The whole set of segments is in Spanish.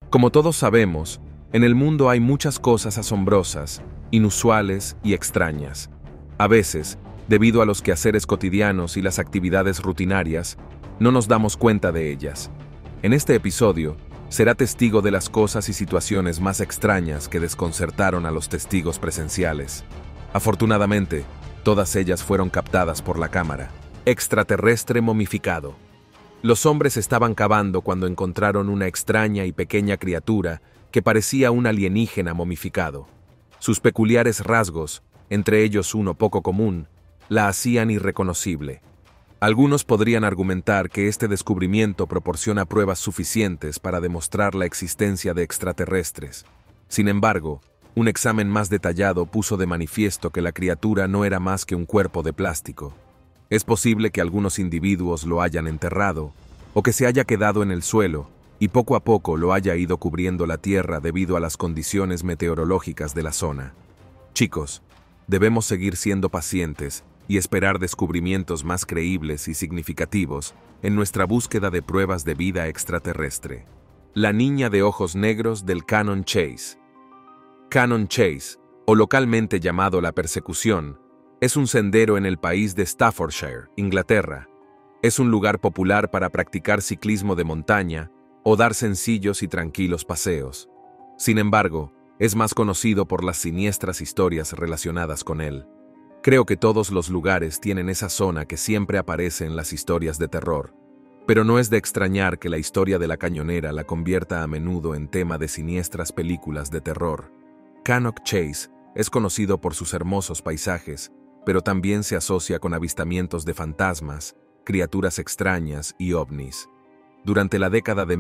Como todos sabemos, en el mundo hay muchas cosas asombrosas, inusuales y extrañas. A veces, debido a los quehaceres cotidianos y las actividades rutinarias, no nos damos cuenta de ellas. En este episodio, será testigo de las cosas y situaciones más extrañas que desconcertaron a los testigos presenciales. Afortunadamente, todas ellas fueron captadas por la cámara. Extraterrestre momificado. Los hombres estaban cavando cuando encontraron una extraña y pequeña criatura que parecía un alienígena momificado. Sus peculiares rasgos, entre ellos uno poco común, la hacían irreconocible. Algunos podrían argumentar que este descubrimiento proporciona pruebas suficientes para demostrar la existencia de extraterrestres. Sin embargo, un examen más detallado puso de manifiesto que la criatura no era más que un cuerpo de plástico. Es posible que algunos individuos lo hayan enterrado, o que se haya quedado en el suelo, y poco a poco lo haya ido cubriendo la tierra debido a las condiciones meteorológicas de la zona. Chicos, debemos seguir siendo pacientes y esperar descubrimientos más creíbles y significativos en nuestra búsqueda de pruebas de vida extraterrestre. La niña de ojos negros del Cannon Chase. Cannon Chase, o localmente llamado La Persecución, es un sendero en el país de Staffordshire, Inglaterra. Es un lugar popular para practicar ciclismo de montaña o dar sencillos y tranquilos paseos. Sin embargo, es más conocido por las siniestras historias relacionadas con él. Creo que todos los lugares tienen esa zona que siempre aparece en las historias de terror, pero no es de extrañar que la historia de la cañonera la convierta a menudo en tema de siniestras películas de terror. Cannon Chase es conocido por sus hermosos paisajes, pero también se asocia con avistamientos de fantasmas, criaturas extrañas y ovnis. Durante la década de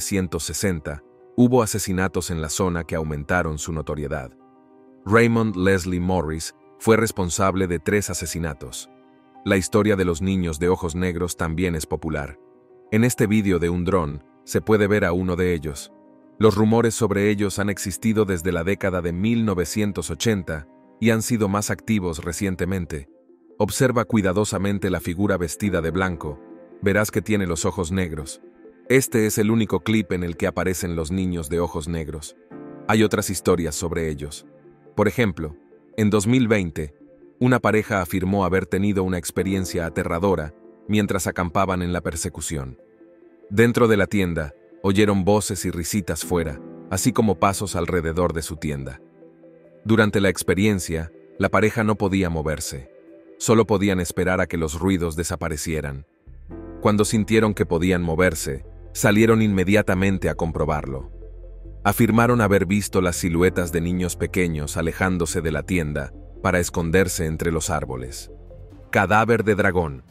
1960, hubo asesinatos en la zona que aumentaron su notoriedad. Raymond Leslie Morris fue responsable de 3 asesinatos. La historia de los niños de ojos negros también es popular. En este vídeo de un dron, se puede ver a uno de ellos. Los rumores sobre ellos han existido desde la década de 1980 y han sido más activos recientemente. Observa cuidadosamente la figura vestida de blanco. Verás que tiene los ojos negros. Este es el único clip en el que aparecen los niños de ojos negros. Hay otras historias sobre ellos. Por ejemplo, en 2020, una pareja afirmó haber tenido una experiencia aterradora mientras acampaban en La Persecución. Dentro de la tienda, oyeron voces y risitas fuera, así como pasos alrededor de su tienda. Durante la experiencia, la pareja no podía moverse. Solo podían esperar a que los ruidos desaparecieran. Cuando sintieron que podían moverse, salieron inmediatamente a comprobarlo. Afirmaron haber visto las siluetas de niños pequeños alejándose de la tienda para esconderse entre los árboles. Cadáver de dragón.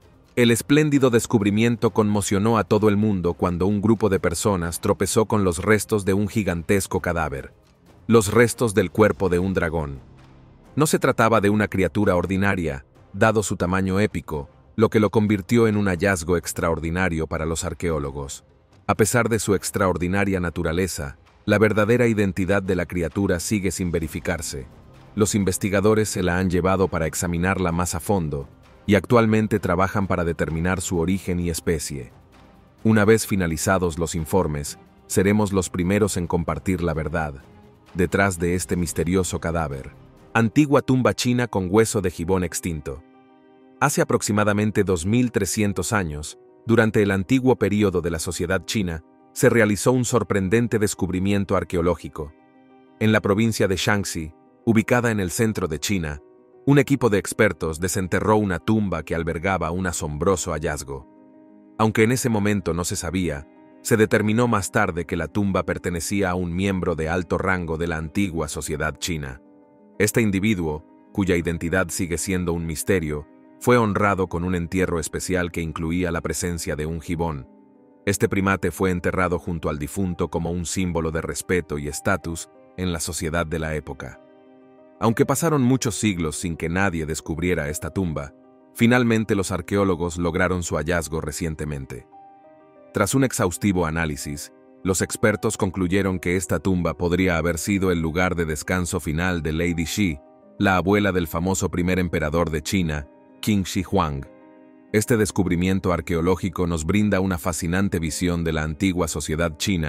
El espléndido descubrimiento conmocionó a todo el mundo cuando un grupo de personas tropezó con los restos de un gigantesco cadáver. Los restos del cuerpo de un dragón. No se trataba de una criatura ordinaria, dado su tamaño épico, lo que lo convirtió en un hallazgo extraordinario para los arqueólogos. A pesar de su extraordinaria naturaleza, la verdadera identidad de la criatura sigue sin verificarse. Los investigadores se la han llevado para examinarla más a fondo, y actualmente trabajan para determinar su origen y especie. Una vez finalizados los informes, seremos los primeros en compartir la verdad. Detrás de este misterioso cadáver. Antigua tumba china con hueso de gibón extinto. Hace aproximadamente 2300 años, durante el antiguo período de la sociedad china, se realizó un sorprendente descubrimiento arqueológico. En la provincia de Shaanxi, ubicada en el centro de China, un equipo de expertos desenterró una tumba que albergaba un asombroso hallazgo. Aunque en ese momento no se sabía, se determinó más tarde que la tumba pertenecía a un miembro de alto rango de la antigua sociedad china. Este individuo, cuya identidad sigue siendo un misterio, fue honrado con un entierro especial que incluía la presencia de un gibón. Este primate fue enterrado junto al difunto como un símbolo de respeto y estatus en la sociedad de la época. Aunque pasaron muchos siglos sin que nadie descubriera esta tumba, finalmente los arqueólogos lograron su hallazgo recientemente. Tras un exhaustivo análisis, los expertos concluyeron que esta tumba podría haber sido el lugar de descanso final de Lady Shi, la abuela del famoso primer emperador de China, Qin Shi Huang. Este descubrimiento arqueológico nos brinda una fascinante visión de la antigua sociedad china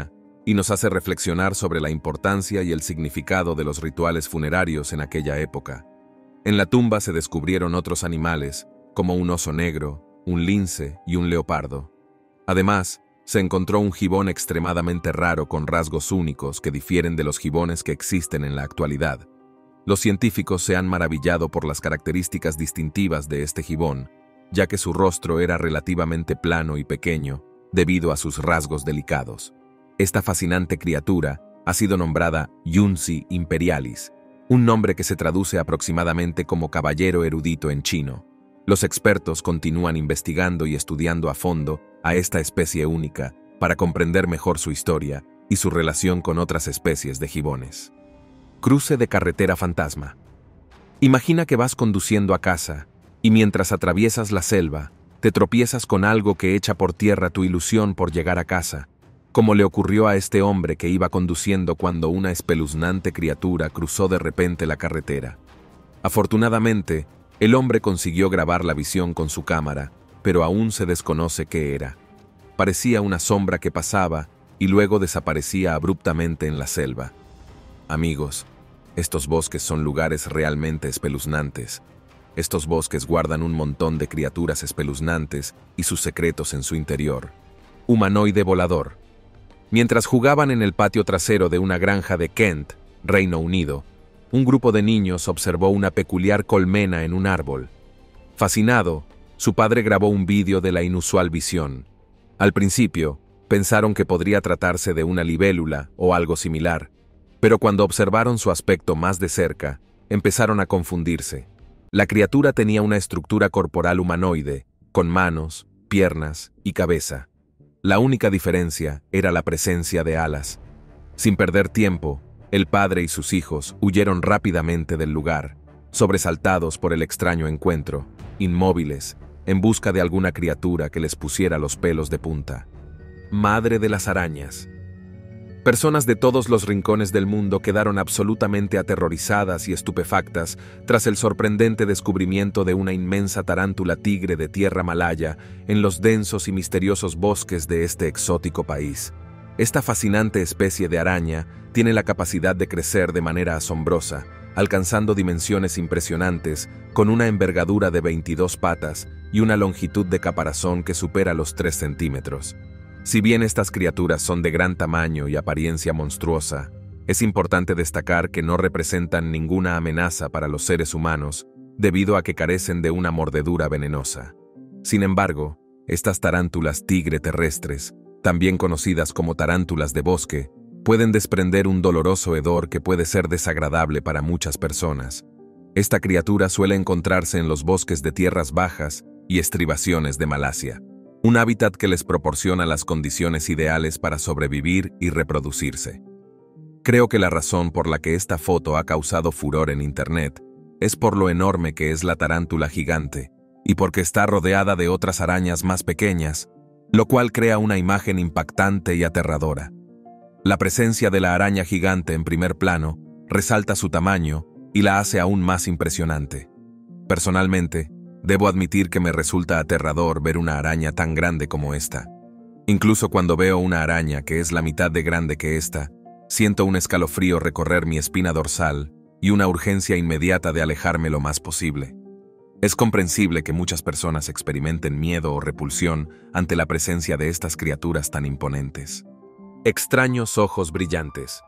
y nos hace reflexionar sobre la importancia y el significado de los rituales funerarios en aquella época. En la tumba se descubrieron otros animales, como un oso negro, un lince y un leopardo. Además, se encontró un gibón extremadamente raro con rasgos únicos que difieren de los gibones que existen en la actualidad. Los científicos se han maravillado por las características distintivas de este gibón, ya que su rostro era relativamente plano y pequeño, debido a sus rasgos delicados. Esta fascinante criatura ha sido nombrada Yunzi imperialis, un nombre que se traduce aproximadamente como caballero erudito en chino. Los expertos continúan investigando y estudiando a fondo a esta especie única para comprender mejor su historia y su relación con otras especies de gibones. Cruce de carretera fantasma. Imagina que vas conduciendo a casa y mientras atraviesas la selva, te tropiezas con algo que echa por tierra tu ilusión por llegar a casa, como le ocurrió a este hombre que iba conduciendo cuando una espeluznante criatura cruzó de repente la carretera. Afortunadamente, el hombre consiguió grabar la visión con su cámara, pero aún se desconoce qué era. Parecía una sombra que pasaba y luego desaparecía abruptamente en la selva. Amigos, estos bosques son lugares realmente espeluznantes. Estos bosques guardan un montón de criaturas espeluznantes y sus secretos en su interior. Humanoide volador. Mientras jugaban en el patio trasero de una granja de Kent, Reino Unido, un grupo de niños observó una peculiar colmena en un árbol. Fascinado, su padre grabó un vídeo de la inusual visión. Al principio, pensaron que podría tratarse de una libélula o algo similar, pero cuando observaron su aspecto más de cerca, empezaron a confundirse. La criatura tenía una estructura corporal humanoide, con manos, piernas y cabeza. La única diferencia era la presencia de alas. Sin perder tiempo, el padre y sus hijos huyeron rápidamente del lugar, sobresaltados por el extraño encuentro, inmóviles, en busca de alguna criatura que les pusiera los pelos de punta. Madre de las arañas. Personas de todos los rincones del mundo quedaron absolutamente aterrorizadas y estupefactas tras el sorprendente descubrimiento de una inmensa tarántula tigre de tierra malaya en los densos y misteriosos bosques de este exótico país. Esta fascinante especie de araña tiene la capacidad de crecer de manera asombrosa, alcanzando dimensiones impresionantes, con una envergadura de 22 patas y una longitud de caparazón que supera los 3 centímetros. Si bien estas criaturas son de gran tamaño y apariencia monstruosa, es importante destacar que no representan ninguna amenaza para los seres humanos debido a que carecen de una mordedura venenosa. Sin embargo, estas tarántulas tigre terrestres, también conocidas como tarántulas de bosque, pueden desprender un doloroso hedor que puede ser desagradable para muchas personas. Esta criatura suele encontrarse en los bosques de tierras bajas y estribaciones de Malasia, un hábitat que les proporciona las condiciones ideales para sobrevivir y reproducirse. Creo que la razón por la que esta foto ha causado furor en Internet es por lo enorme que es la tarántula gigante y porque está rodeada de otras arañas más pequeñas, lo cual crea una imagen impactante y aterradora. La presencia de la araña gigante en primer plano resalta su tamaño y la hace aún más impresionante. Personalmente, debo admitir que me resulta aterrador ver una araña tan grande como esta. Incluso cuando veo una araña que es la mitad de grande que esta, siento un escalofrío recorrer mi espina dorsal y una urgencia inmediata de alejarme lo más posible. Es comprensible que muchas personas experimenten miedo o repulsión ante la presencia de estas criaturas tan imponentes. Extraños ojos brillantes.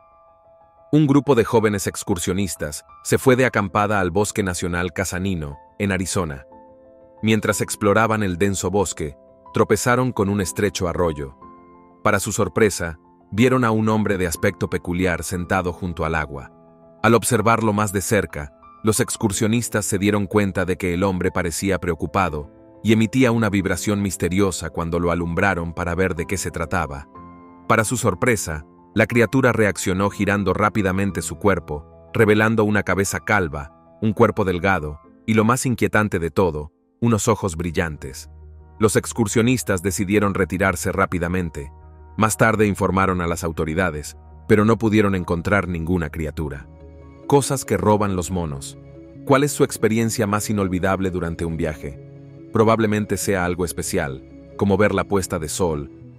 Un grupo de jóvenes excursionistas se fue de acampada al Bosque Nacional Casanino, en Arizona. Mientras exploraban el denso bosque, tropezaron con un estrecho arroyo. Para su sorpresa, vieron a un hombre de aspecto peculiar sentado junto al agua. Al observarlo más de cerca, los excursionistas se dieron cuenta de que el hombre parecía preocupado y emitía una vibración misteriosa cuando lo alumbraron para ver de qué se trataba. Para su sorpresa, la criatura reaccionó girando rápidamente su cuerpo, revelando una cabeza calva, un cuerpo delgado y, lo más inquietante de todo, unos ojos brillantes. Los excursionistas decidieron retirarse rápidamente. Más tarde informaron a las autoridades, pero no pudieron encontrar ninguna criatura. Cosas que roban los monos. ¿Cuál es su experiencia más inolvidable durante un viaje? Probablemente sea algo especial, como ver la puesta de sol,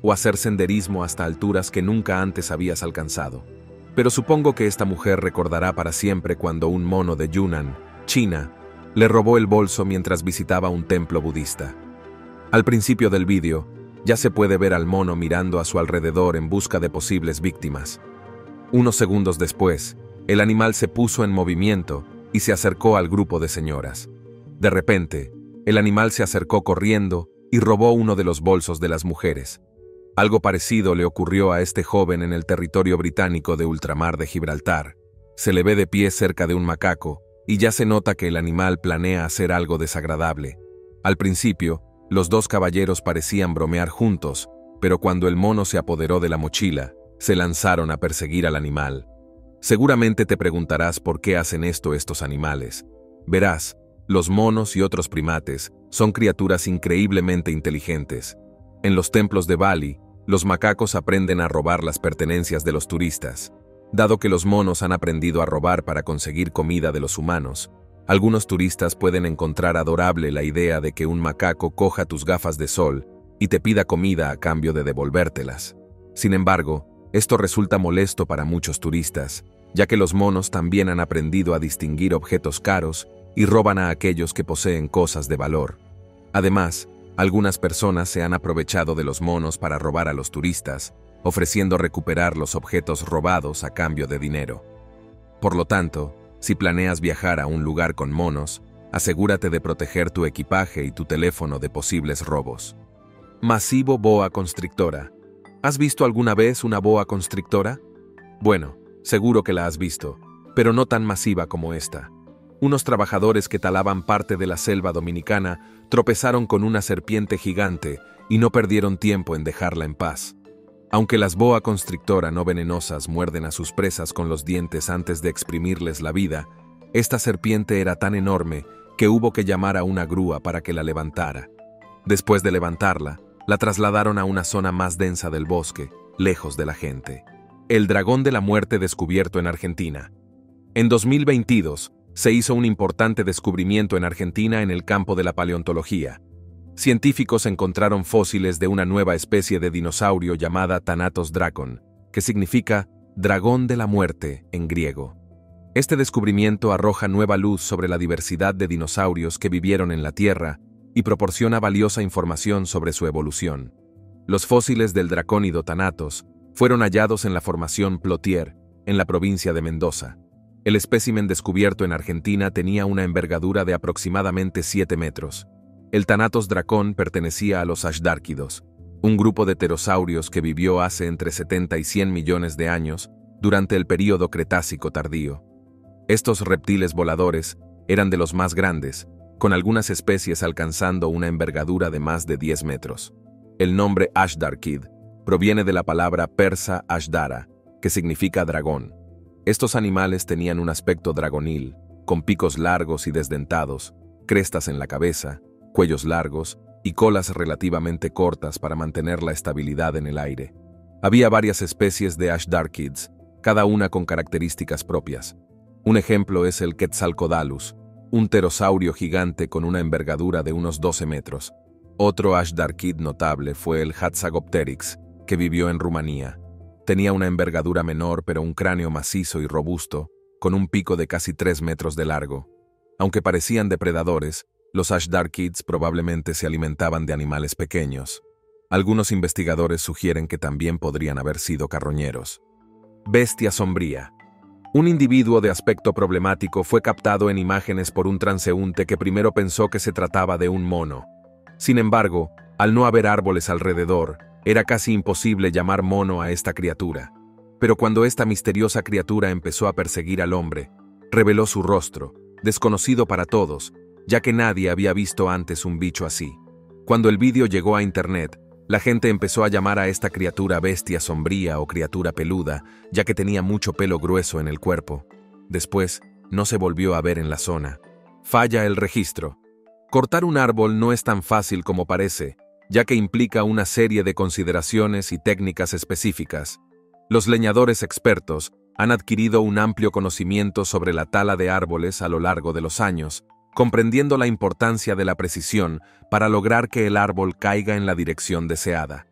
o hacer senderismo hasta alturas que nunca antes habías alcanzado. Pero supongo que esta mujer recordará para siempre cuando un mono de Yunnan, China, le robó el bolso mientras visitaba un templo budista. Al principio del vídeo, ya se puede ver al mono mirando a su alrededor en busca de posibles víctimas. Unos segundos después, el animal se puso en movimiento y se acercó al grupo de señoras. De repente, el animal se acercó corriendo y robó uno de los bolsos de las mujeres. Algo parecido le ocurrió a este joven en el territorio británico de ultramar de Gibraltar. Se le ve de pie cerca de un macaco y ya se nota que el animal planea hacer algo desagradable. Al principio, los dos caballeros parecían bromear juntos, pero cuando el mono se apoderó de la mochila, se lanzaron a perseguir al animal. Seguramente te preguntarás por qué hacen esto estos animales. Verás, los monos y otros primates son criaturas increíblemente inteligentes. En los templos de Bali, los macacos aprenden a robar las pertenencias de los turistas. Dado que los monos han aprendido a robar para conseguir comida de los humanos, algunos turistas pueden encontrar adorable la idea de que un macaco coja tus gafas de sol y te pida comida a cambio de devolvértelas. Sin embargo, esto resulta molesto para muchos turistas, ya que los monos también han aprendido a distinguir objetos caros y roban a aquellos que poseen cosas de valor. Además, algunas personas se han aprovechado de los monos para robar a los turistas, ofreciendo recuperar los objetos robados a cambio de dinero. Por lo tanto, si planeas viajar a un lugar con monos, asegúrate de proteger tu equipaje y tu teléfono de posibles robos. Masivo boa constrictora. ¿Has visto alguna vez una boa constrictora? Bueno, seguro que la has visto, pero no tan masiva como esta. Unos trabajadores que talaban parte de la selva dominicana tropezaron con una serpiente gigante y no perdieron tiempo en dejarla en paz. Aunque las boa constrictora no venenosas muerden a sus presas con los dientes antes de exprimirles la vida, esta serpiente era tan enorme que hubo que llamar a una grúa para que la levantara. Después de levantarla, la trasladaron a una zona más densa del bosque, lejos de la gente. El dragón de la muerte descubierto en Argentina. En 2022, se hizo un importante descubrimiento en Argentina en el campo de la paleontología. Científicos encontraron fósiles de una nueva especie de dinosaurio llamada Thanatos dracon, que significa dragón de la muerte en griego. Este descubrimiento arroja nueva luz sobre la diversidad de dinosaurios que vivieron en la Tierra y proporciona valiosa información sobre su evolución. Los fósiles del dracónido Thanatos fueron hallados en la formación Plotier, en la provincia de Mendoza. El espécimen descubierto en Argentina tenía una envergadura de aproximadamente 7 metros. El Thanatos dracon pertenecía a los ashdárquidos, un grupo de pterosaurios que vivió hace entre 70 y 100 millones de años durante el período Cretácico tardío. Estos reptiles voladores eran de los más grandes, con algunas especies alcanzando una envergadura de más de 10 metros. El nombre Ashdarkid proviene de la palabra persa Ashdara, que significa dragón. Estos animales tenían un aspecto dragonil, con picos largos y desdentados, crestas en la cabeza, cuellos largos y colas relativamente cortas para mantener la estabilidad en el aire. Había varias especies de Ashdarkids, cada una con características propias. Un ejemplo es el Quetzalcoatlus, un pterosaurio gigante con una envergadura de unos 12 metros. Otro Ashdarkid notable fue el Hatzagopteryx, que vivió en Rumanía. Tenía una envergadura menor pero un cráneo macizo y robusto, con un pico de casi 3 metros de largo. Aunque parecían depredadores, los Ashdarkids probablemente se alimentaban de animales pequeños. Algunos investigadores sugieren que también podrían haber sido carroñeros. Bestia sombría. Un individuo de aspecto problemático fue captado en imágenes por un transeúnte que primero pensó que se trataba de un mono. Sin embargo, al no haber árboles alrededor, era casi imposible llamar mono a esta criatura. Pero cuando esta misteriosa criatura empezó a perseguir al hombre, reveló su rostro, desconocido para todos, ya que nadie había visto antes un bicho así. Cuando el vídeo llegó a internet, la gente empezó a llamar a esta criatura bestia sombría o criatura peluda, ya que tenía mucho pelo grueso en el cuerpo. Después, no se volvió a ver en la zona. Falla el registro. Cortar un árbol no es tan fácil como parece, ya que implica una serie de consideraciones y técnicas específicas. Los leñadores expertos han adquirido un amplio conocimiento sobre la tala de árboles a lo largo de los años, comprendiendo la importancia de la precisión para lograr que el árbol caiga en la dirección deseada.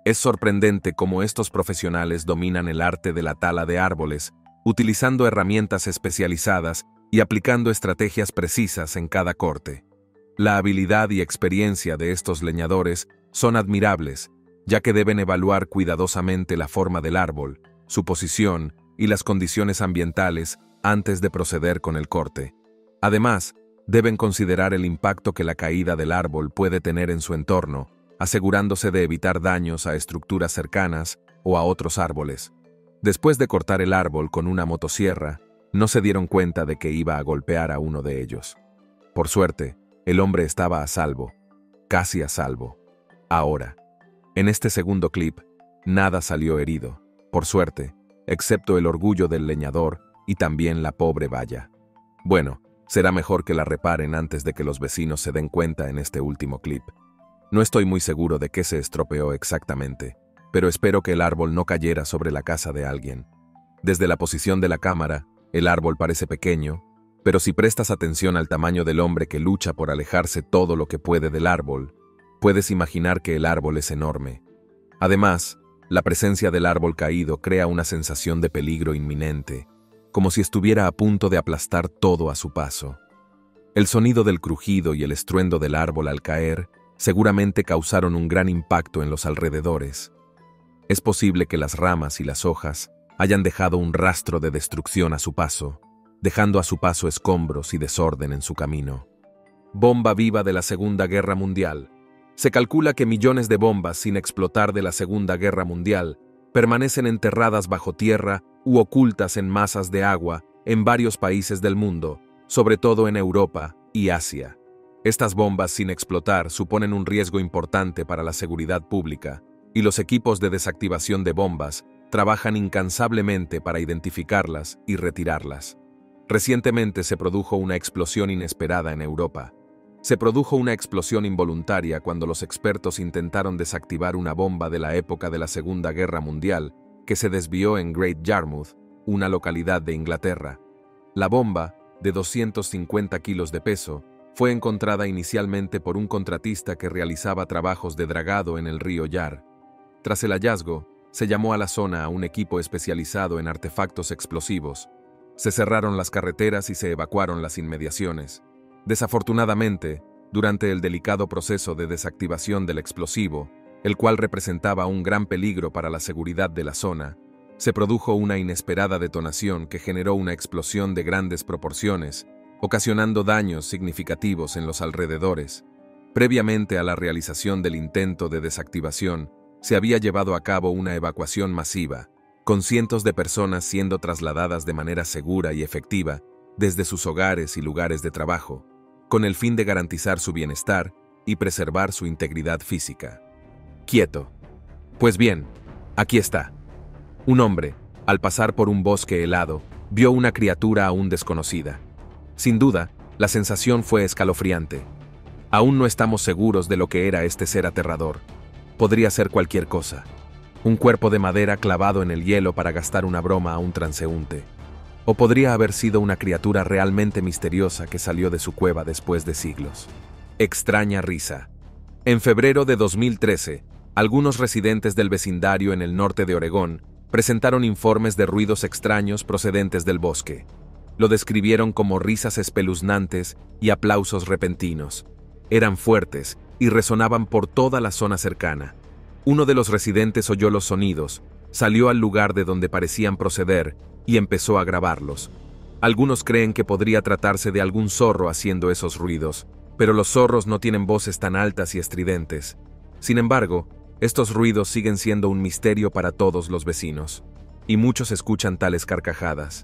Es sorprendente cómo estos profesionales dominan el arte de la tala de árboles, utilizando herramientas especializadas y aplicando estrategias precisas en cada corte. La habilidad y experiencia de estos leñadores son admirables, ya que deben evaluar cuidadosamente la forma del árbol, su posición y las condiciones ambientales antes de proceder con el corte. Además, deben considerar el impacto que la caída del árbol puede tener en su entorno, asegurándose de evitar daños a estructuras cercanas o a otros árboles. Después de cortar el árbol con una motosierra, no se dieron cuenta de que iba a golpear a uno de ellos. Por suerte, el hombre estaba a salvo, casi a salvo. Ahora, en este segundo clip, nada salió herido, por suerte, excepto el orgullo del leñador y también la pobre valla. Bueno, será mejor que la reparen antes de que los vecinos se den cuenta en este último clip. No estoy muy seguro de qué se estropeó exactamente, pero espero que el árbol no cayera sobre la casa de alguien. Desde la posición de la cámara, el árbol parece pequeño, pero si prestas atención al tamaño del hombre que lucha por alejarse todo lo que puede del árbol, puedes imaginar que el árbol es enorme. Además, la presencia del árbol caído crea una sensación de peligro inminente, como si estuviera a punto de aplastar todo a su paso. El sonido del crujido y el estruendo del árbol al caer seguramente causaron un gran impacto en los alrededores. Es posible que las ramas y las hojas hayan dejado un rastro de destrucción a su paso, dejando a su paso escombros y desorden en su camino. Bomba viva de la Segunda Guerra Mundial. Se calcula que millones de bombas sin explotar de la Segunda Guerra Mundial permanecen enterradas bajo tierra u ocultas en masas de agua en varios países del mundo, sobre todo en Europa y Asia. Estas bombas sin explotar suponen un riesgo importante para la seguridad pública, y los equipos de desactivación de bombas trabajan incansablemente para identificarlas y retirarlas. Recientemente se produjo una explosión inesperada en Europa. Se produjo una explosión involuntaria cuando los expertos intentaron desactivar una bomba de la época de la Segunda Guerra Mundial que se desvió en Great Yarmouth, una localidad de Inglaterra. La bomba, de 250 kilos de peso, fue encontrada inicialmente por un contratista que realizaba trabajos de dragado en el río Yar. Tras el hallazgo, se llamó a la zona a un equipo especializado en artefactos explosivos. Se cerraron las carreteras y se evacuaron las inmediaciones. Desafortunadamente, durante el delicado proceso de desactivación del explosivo, el cual representaba un gran peligro para la seguridad de la zona, se produjo una inesperada detonación que generó una explosión de grandes proporciones, ocasionando daños significativos en los alrededores. Previamente a la realización del intento de desactivación, se había llevado a cabo una evacuación masiva, con cientos de personas siendo trasladadas de manera segura y efectiva desde sus hogares y lugares de trabajo, con el fin de garantizar su bienestar y preservar su integridad física. Quieto. Pues bien, aquí está. Un hombre, al pasar por un bosque helado, vio una criatura aún desconocida. Sin duda, la sensación fue escalofriante. Aún no estamos seguros de lo que era este ser aterrador. Podría ser cualquier cosa. Un cuerpo de madera clavado en el hielo para gastar una broma a un transeúnte. O podría haber sido una criatura realmente misteriosa que salió de su cueva después de siglos. Extraña risa. En febrero de 2013, algunos residentes del vecindario en el norte de Oregón presentaron informes de ruidos extraños procedentes del bosque. Lo describieron como risas espeluznantes y aplausos repentinos. Eran fuertes y resonaban por toda la zona cercana. Uno de los residentes oyó los sonidos, salió al lugar de donde parecían proceder y empezó a grabarlos. Algunos creen que podría tratarse de algún zorro haciendo esos ruidos, pero los zorros no tienen voces tan altas y estridentes. Sin embargo, estos ruidos siguen siendo un misterio para todos los vecinos, y muchos escuchan tales carcajadas.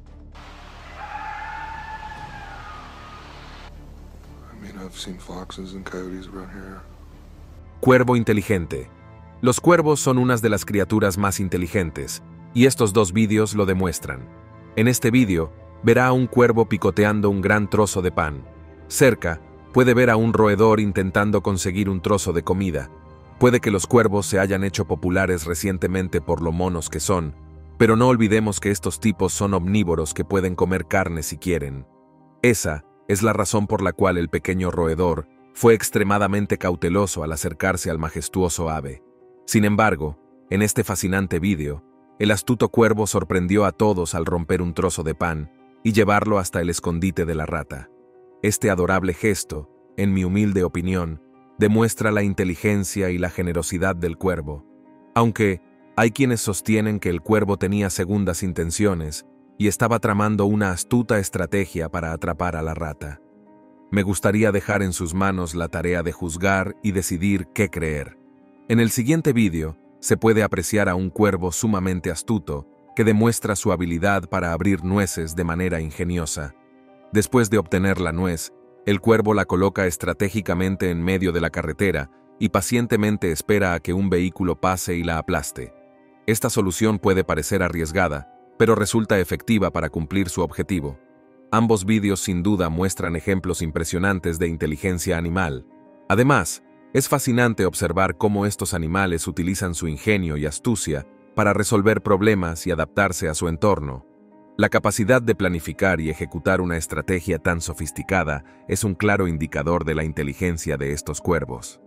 Cuervo inteligente. Los cuervos son unas de las criaturas más inteligentes, y estos dos vídeos lo demuestran. En este vídeo, verá a un cuervo picoteando un gran trozo de pan. Cerca, puede ver a un roedor intentando conseguir un trozo de comida. Puede que los cuervos se hayan hecho populares recientemente por lo monos que son, pero no olvidemos que estos tipos son omnívoros que pueden comer carne si quieren. Esa es la razón por la cual el pequeño roedor fue extremadamente cauteloso al acercarse al majestuoso ave. Sin embargo, En este fascinante vídeo, el astuto cuervo sorprendió a todos al romper un trozo de pan y llevarlo hasta el escondite de la rata. Este adorable gesto, en mi humilde opinión, demuestra la inteligencia y la generosidad del cuervo. Aunque hay quienes sostienen que el cuervo tenía segundas intenciones y estaba tramando una astuta estrategia para atrapar a la rata. Me gustaría dejar en sus manos la tarea de juzgar y decidir qué creer. En el siguiente vídeo, se puede apreciar a un cuervo sumamente astuto que demuestra su habilidad para abrir nueces de manera ingeniosa. Después de obtener la nuez, el cuervo la coloca estratégicamente en medio de la carretera y pacientemente espera a que un vehículo pase y la aplaste. Esta solución puede parecer arriesgada, pero resulta efectiva para cumplir su objetivo. Ambos vídeos sin duda muestran ejemplos impresionantes de inteligencia animal. Además, es fascinante observar cómo estos animales utilizan su ingenio y astucia para resolver problemas y adaptarse a su entorno. La capacidad de planificar y ejecutar una estrategia tan sofisticada es un claro indicador de la inteligencia de estos cuervos.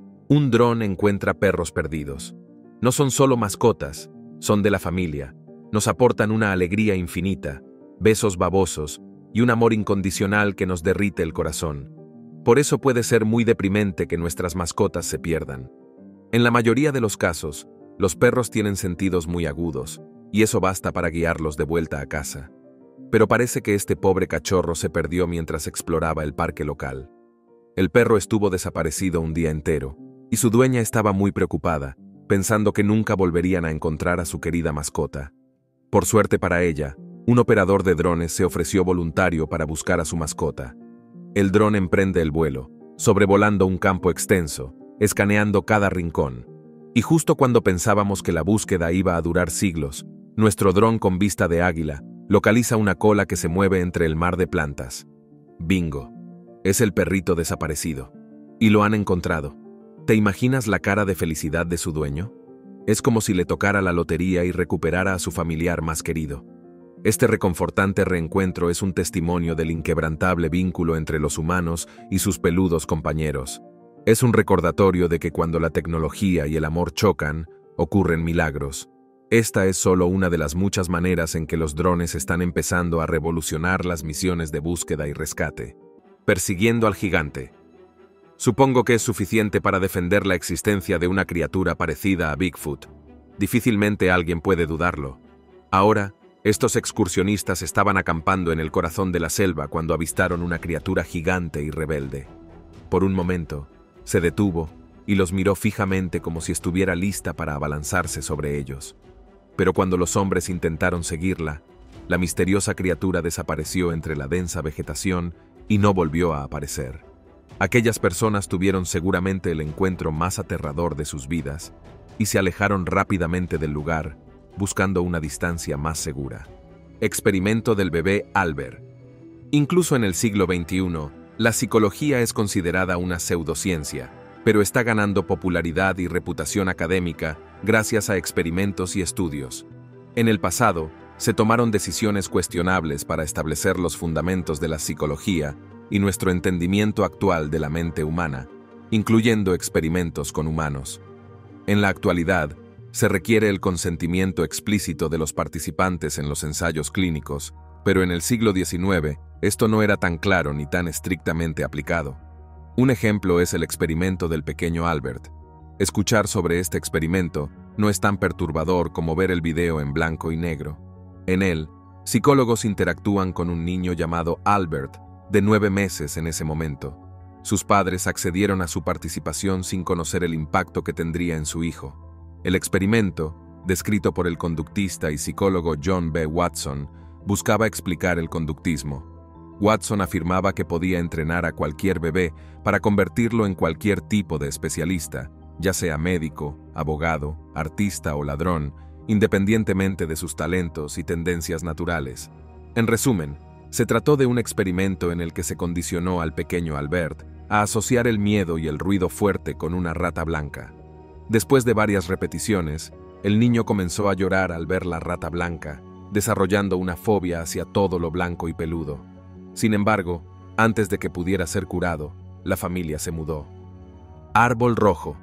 Un dron encuentra perros perdidos. No son solo mascotas, son de la familia. Nos aportan una alegría infinita, besos babosos y un amor incondicional que nos derrite el corazón. Por eso puede ser muy deprimente que nuestras mascotas se pierdan. En la mayoría de los casos, los perros tienen sentidos muy agudos, y eso basta para guiarlos de vuelta a casa. Pero parece que este pobre cachorro se perdió mientras exploraba el parque local. El perro estuvo desaparecido un día entero, y su dueña estaba muy preocupada, pensando que nunca volverían a encontrar a su querida mascota. Por suerte para ella, un operador de drones se ofreció voluntario para buscar a su mascota. El dron emprende el vuelo, sobrevolando un campo extenso, escaneando cada rincón. Y justo cuando pensábamos que la búsqueda iba a durar siglos, nuestro dron con vista de águila localiza una cola que se mueve entre el mar de plantas. Bingo. Es el perrito desaparecido. Y lo han encontrado. ¿Te imaginas la cara de felicidad de su dueño? Es como si le tocara la lotería y recuperara a su familiar más querido. Este reconfortante reencuentro es un testimonio del inquebrantable vínculo entre los humanos y sus peludos compañeros. Es un recordatorio de que cuando la tecnología y el amor chocan, ocurren milagros. Esta es solo una de las muchas maneras en que los drones están empezando a revolucionar las misiones de búsqueda y rescate. Persiguiendo al gigante. Supongo que es suficiente para defender la existencia de una criatura parecida a Bigfoot. Difícilmente alguien puede dudarlo. Ahora, estos excursionistas estaban acampando en el corazón de la selva cuando avistaron una criatura gigante y rebelde. Por un momento, se detuvo y los miró fijamente como si estuviera lista para abalanzarse sobre ellos. Pero cuando los hombres intentaron seguirla, la misteriosa criatura desapareció entre la densa vegetación y no volvió a aparecer. Aquellas personas tuvieron seguramente el encuentro más aterrador de sus vidas y se alejaron rápidamente del lugar, buscando una distancia más segura. Experimento del bebé Albert. Incluso en el siglo XXI, la psicología es considerada una pseudociencia, pero está ganando popularidad y reputación académica gracias a experimentos y estudios. En el pasado, se tomaron decisiones cuestionables para establecer los fundamentos de la psicología y nuestro entendimiento actual de la mente humana, incluyendo experimentos con humanos. En la actualidad, se requiere el consentimiento explícito de los participantes en los ensayos clínicos, pero en el siglo XIX esto no era tan claro ni tan estrictamente aplicado. Un ejemplo es el experimento del pequeño Albert. Escuchar sobre este experimento no es tan perturbador como ver el video en blanco y negro. En él, psicólogos interactúan con un niño llamado Albert, de 9 meses en ese momento. Sus padres accedieron a su participación sin conocer el impacto que tendría en su hijo. El experimento, descrito por el conductista y psicólogo John B. Watson, buscaba explicar el conductismo. Watson afirmaba que podía entrenar a cualquier bebé para convertirlo en cualquier tipo de especialista, ya sea médico, abogado, artista o ladrón, independientemente de sus talentos y tendencias naturales. En resumen, se trató de un experimento en el que se condicionó al pequeño Albert a asociar el miedo y el ruido fuerte con una rata blanca. Después de varias repeticiones, el niño comenzó a llorar al ver la rata blanca, desarrollando una fobia hacia todo lo blanco y peludo. Sin embargo, antes de que pudiera ser curado, la familia se mudó. Árbol rojo.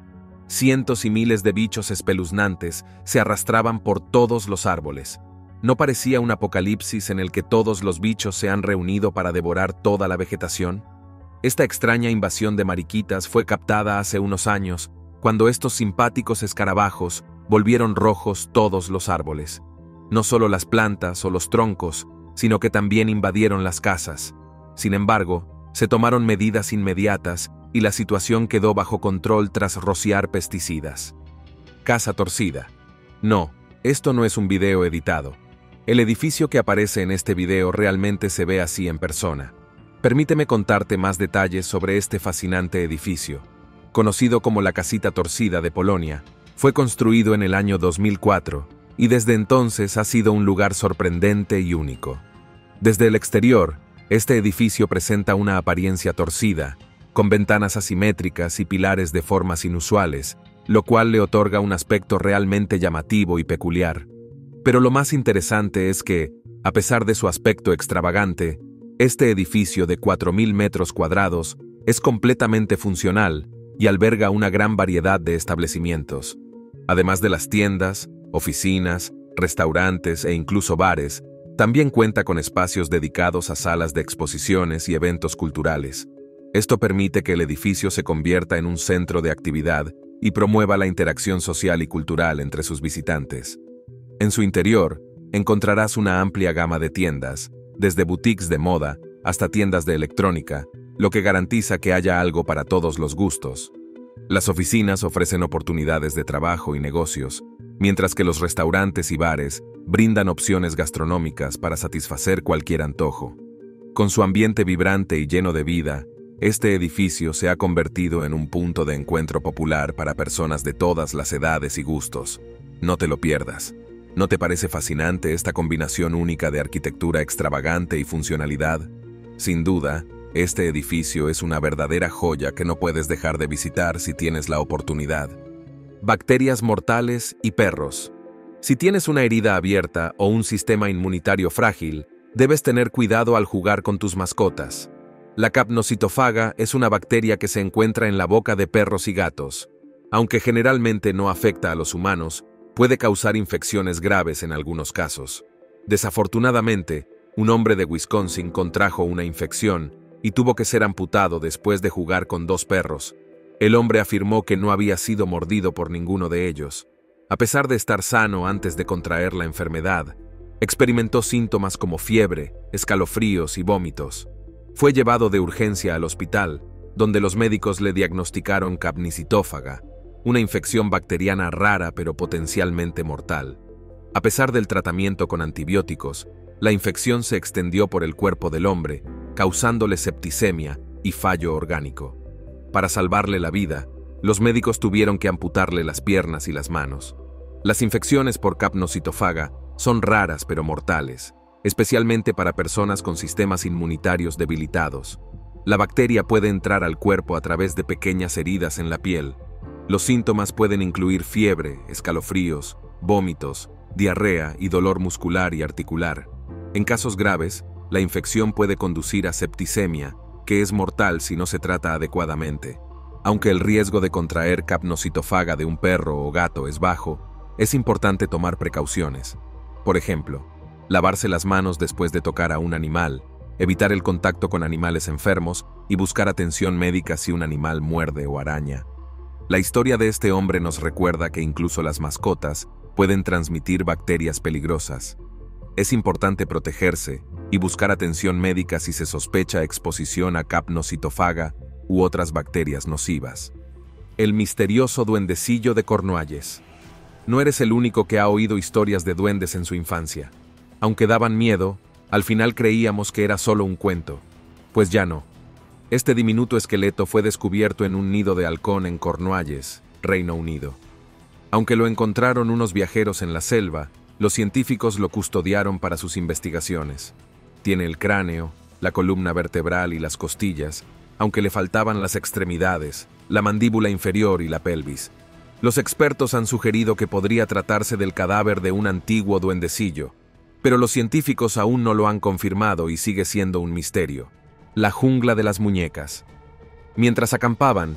Cientos y miles de bichos espeluznantes se arrastraban por todos los árboles. ¿No parecía un apocalipsis en el que todos los bichos se han reunido para devorar toda la vegetación? Esta extraña invasión de mariquitas fue captada hace unos años, cuando estos simpáticos escarabajos volvieron rojos todos los árboles. No solo las plantas o los troncos, sino que también invadieron las casas. Sin embargo, se tomaron medidas inmediatas y la situación quedó bajo control tras rociar pesticidas. Casa torcida. No, esto no es un video editado. El edificio que aparece en este video realmente se ve así en persona. Permíteme contarte más detalles sobre este fascinante edificio. Conocido como la Casita Torcida de Polonia, fue construido en el año 2004 y desde entonces ha sido un lugar sorprendente y único. Desde el exterior, este edificio presenta una apariencia torcida, con ventanas asimétricas y pilares de formas inusuales, lo cual le otorga un aspecto realmente llamativo y peculiar. Pero lo más interesante es que, a pesar de su aspecto extravagante, este edificio de 4.000 metros cuadrados es completamente funcional y alberga una gran variedad de establecimientos. Además de las tiendas, oficinas, restaurantes e incluso bares, también cuenta con espacios dedicados a salas de exposiciones y eventos culturales. Esto permite que el edificio se convierta en un centro de actividad y promueva la interacción social y cultural entre sus visitantes. En su interior, encontrarás una amplia gama de tiendas, desde boutiques de moda hasta tiendas de electrónica, lo que garantiza que haya algo para todos los gustos. Las oficinas ofrecen oportunidades de trabajo y negocios, mientras que los restaurantes y bares brindan opciones gastronómicas para satisfacer cualquier antojo. Con su ambiente vibrante y lleno de vida, este edificio se ha convertido en un punto de encuentro popular para personas de todas las edades y gustos. No te lo pierdas. ¿No te parece fascinante esta combinación única de arquitectura extravagante y funcionalidad? Sin duda, este edificio es una verdadera joya que no puedes dejar de visitar si tienes la oportunidad. Bacterias mortales y perros. Si tienes una herida abierta o un sistema inmunitario frágil, debes tener cuidado al jugar con tus mascotas. La capnocitofaga es una bacteria que se encuentra en la boca de perros y gatos. Aunque generalmente no afecta a los humanos, puede causar infecciones graves en algunos casos. Desafortunadamente, un hombre de Wisconsin contrajo una infección y tuvo que ser amputado después de jugar con 2 perros. El hombre afirmó que no había sido mordido por ninguno de ellos. A pesar de estar sano antes de contraer la enfermedad, experimentó síntomas como fiebre, escalofríos y vómitos. Fue llevado de urgencia al hospital, donde los médicos le diagnosticaron capnicitófaga, una infección bacteriana rara pero potencialmente mortal. A pesar del tratamiento con antibióticos, la infección se extendió por el cuerpo del hombre, causándole septicemia y fallo orgánico. Para salvarle la vida, los médicos tuvieron que amputarle las piernas y las manos. Las infecciones por capnocitofaga son raras pero mortales, especialmente para personas con sistemas inmunitarios debilitados. La bacteria puede entrar al cuerpo a través de pequeñas heridas en la piel. Los síntomas pueden incluir fiebre, escalofríos, vómitos, diarrea y dolor muscular y articular. En casos graves, la infección puede conducir a septicemia, que es mortal si no se trata adecuadamente. Aunque el riesgo de contraer capnocitofaga de un perro o gato es bajo, es importante tomar precauciones. Por ejemplo, lavarse las manos después de tocar a un animal, evitar el contacto con animales enfermos y buscar atención médica si un animal muerde o araña. La historia de este hombre nos recuerda que incluso las mascotas pueden transmitir bacterias peligrosas. Es importante protegerse y buscar atención médica si se sospecha exposición a capnocitofaga u otras bacterias nocivas. El misterioso duendecillo de Cornualles. No eres el único que ha oído historias de duendes en su infancia. Aunque daban miedo, al final creíamos que era solo un cuento. Pues ya no. Este diminuto esqueleto fue descubierto en un nido de halcón en Cornualles, Reino Unido. Aunque lo encontraron unos viajeros en la selva, los científicos lo custodiaron para sus investigaciones. Tiene el cráneo, la columna vertebral y las costillas, aunque le faltaban las extremidades, la mandíbula inferior y la pelvis. Los expertos han sugerido que podría tratarse del cadáver de un antiguo duendecillo, pero los científicos aún no lo han confirmado y sigue siendo un misterio. La jungla de las muñecas. Mientras acampaban,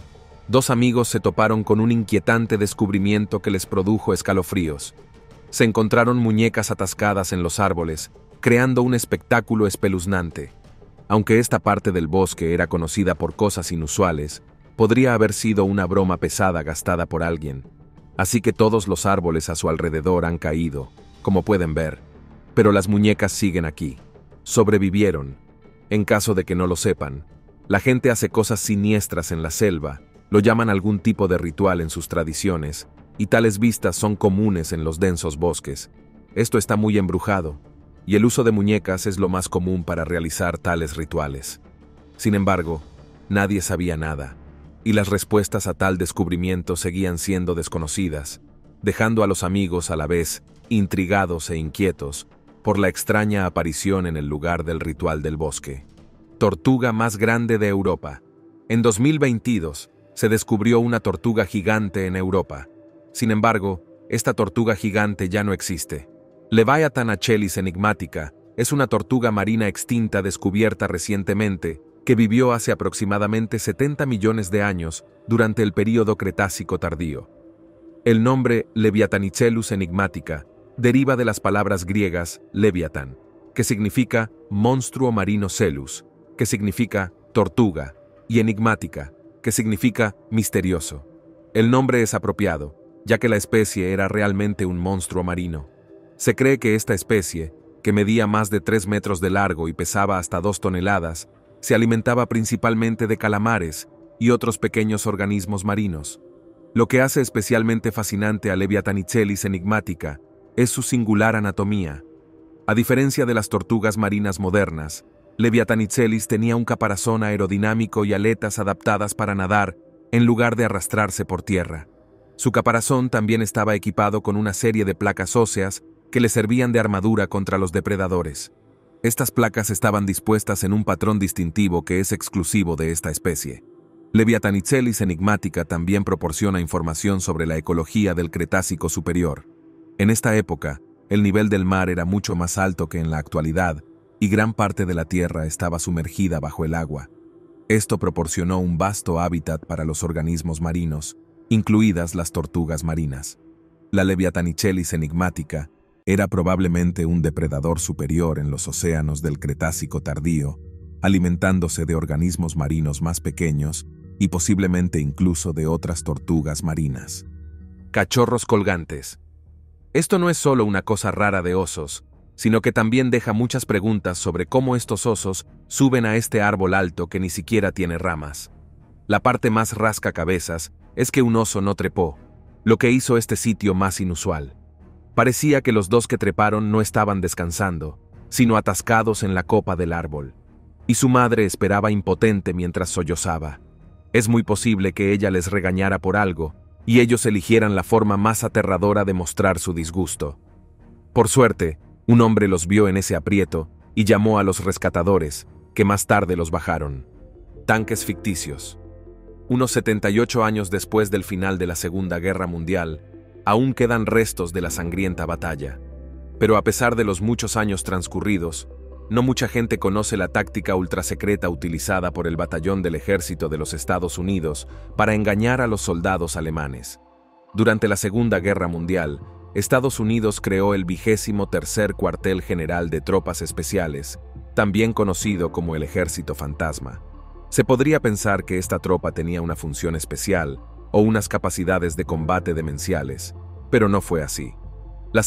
Dos amigos se toparon con un inquietante descubrimiento que les produjo escalofríos. Se encontraron muñecas atascadas en los árboles, creando un espectáculo espeluznante. Aunque esta parte del bosque era conocida por cosas inusuales, podría haber sido una broma pesada gastada por alguien. Así que todos los árboles a su alrededor han caído, como pueden ver. Pero las muñecas siguen aquí. Sobrevivieron. En caso de que no lo sepan, la gente hace cosas siniestras en la selva, lo llaman algún tipo de ritual en sus tradiciones, y tales vistas son comunes en los densos bosques. Esto está muy embrujado, y el uso de muñecas es lo más común para realizar tales rituales. Sin embargo, nadie sabía nada, y las respuestas a tal descubrimiento seguían siendo desconocidas, dejando a los amigos a la vez intrigados e inquietos por la extraña aparición en el lugar del ritual del bosque. Tortuga más grande de Europa. En 2022, se descubrió una tortuga gigante en Europa. Sin embargo, esta tortuga gigante ya no existe. Leviathan achelis enigmatica es una tortuga marina extinta descubierta recientemente que vivió hace aproximadamente 70 millones de años durante el período Cretácico tardío. El nombre Leviathanichelus enigmatica deriva de las palabras griegas Leviathan, que significa monstruo marino celus, que significa tortuga, y enigmática, que significa misterioso. El nombre es apropiado, ya que la especie era realmente un monstruo marino. Se cree que esta especie, que medía más de 3 metros de largo y pesaba hasta 2 toneladas, se alimentaba principalmente de calamares y otros pequeños organismos marinos. Lo que hace especialmente fascinante a Leviathanichelys enigmatica es su singular anatomía. A diferencia de las tortugas marinas modernas, Leviathanichelys tenía un caparazón aerodinámico y aletas adaptadas para nadar en lugar de arrastrarse por tierra. Su caparazón también estaba equipado con una serie de placas óseas que le servían de armadura contra los depredadores. Estas placas estaban dispuestas en un patrón distintivo que es exclusivo de esta especie. Leviathanichelys enigmatica también proporciona información sobre la ecología del Cretácico superior. En esta época, el nivel del mar era mucho más alto que en la actualidad y gran parte de la tierra estaba sumergida bajo el agua. Esto proporcionó un vasto hábitat para los organismos marinos, incluidas las tortugas marinas. La Leviathanichelys enigmatica era probablemente un depredador superior en los océanos del Cretácico tardío, alimentándose de organismos marinos más pequeños y posiblemente incluso de otras tortugas marinas. Cachorros colgantes. Esto no es solo una cosa rara de osos, sino que también deja muchas preguntas sobre cómo estos osos suben a este árbol alto que ni siquiera tiene ramas. La parte más rascacabezas es que un oso no trepó, lo que hizo este sitio más inusual. Parecía que los dos que treparon no estaban descansando, sino atascados en la copa del árbol. Y su madre esperaba impotente mientras sollozaba. Es muy posible que ella les regañara por algo, y ellos eligieran la forma más aterradora de mostrar su disgusto. Por suerte, un hombre los vio en ese aprieto y llamó a los rescatadores, que más tarde los bajaron. Tanques ficticios. Unos 78 años después del final de la Segunda Guerra Mundial, aún quedan restos de la sangrienta batalla. Pero a pesar de los muchos años transcurridos, no mucha gente conoce la táctica ultrasecreta utilizada por el batallón del ejército de los Estados Unidos para engañar a los soldados alemanes. Durante la Segunda Guerra Mundial, Estados Unidos creó el 23º Cuartel General de Tropas Especiales, también conocido como el Ejército Fantasma. Se podría pensar que esta tropa tenía una función especial o unas capacidades de combate demenciales, pero no fue así. La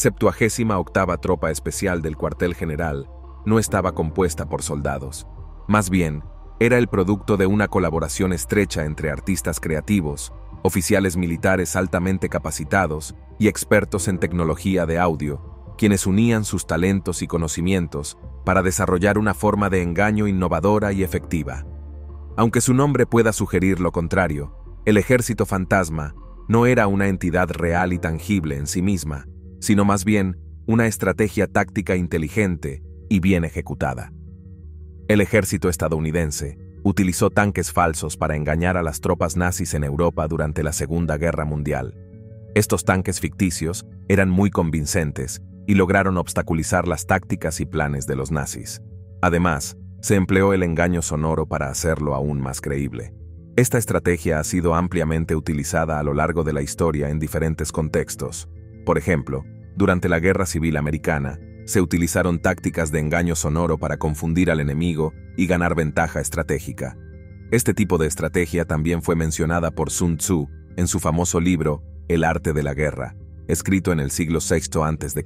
78ª Tropa Especial del Cuartel General no estaba compuesta por soldados. Más bien, era el producto de una colaboración estrecha entre artistas creativos, oficiales militares altamente capacitados y expertos en tecnología de audio, quienes unían sus talentos y conocimientos para desarrollar una forma de engaño innovadora y efectiva. Aunque su nombre pueda sugerir lo contrario, el Ejército Fantasma no era una entidad real y tangible en sí misma, sino más bien una estrategia táctica inteligente y bien ejecutada. El ejército estadounidense utilizó tanques falsos para engañar a las tropas nazis en Europa durante la Segunda Guerra Mundial. Estos tanques ficticios eran muy convincentes y lograron obstaculizar las tácticas y planes de los nazis. Además, se empleó el engaño sonoro para hacerlo aún más creíble. Esta estrategia ha sido ampliamente utilizada a lo largo de la historia en diferentes contextos. Por ejemplo, durante la Guerra Civil Americana, se utilizaron tácticas de engaño sonoro para confundir al enemigo y ganar ventaja estratégica. Este tipo de estrategia también fue mencionada por Sun Tzu en su famoso libro El arte de la guerra, escrito en el siglo VI a.C.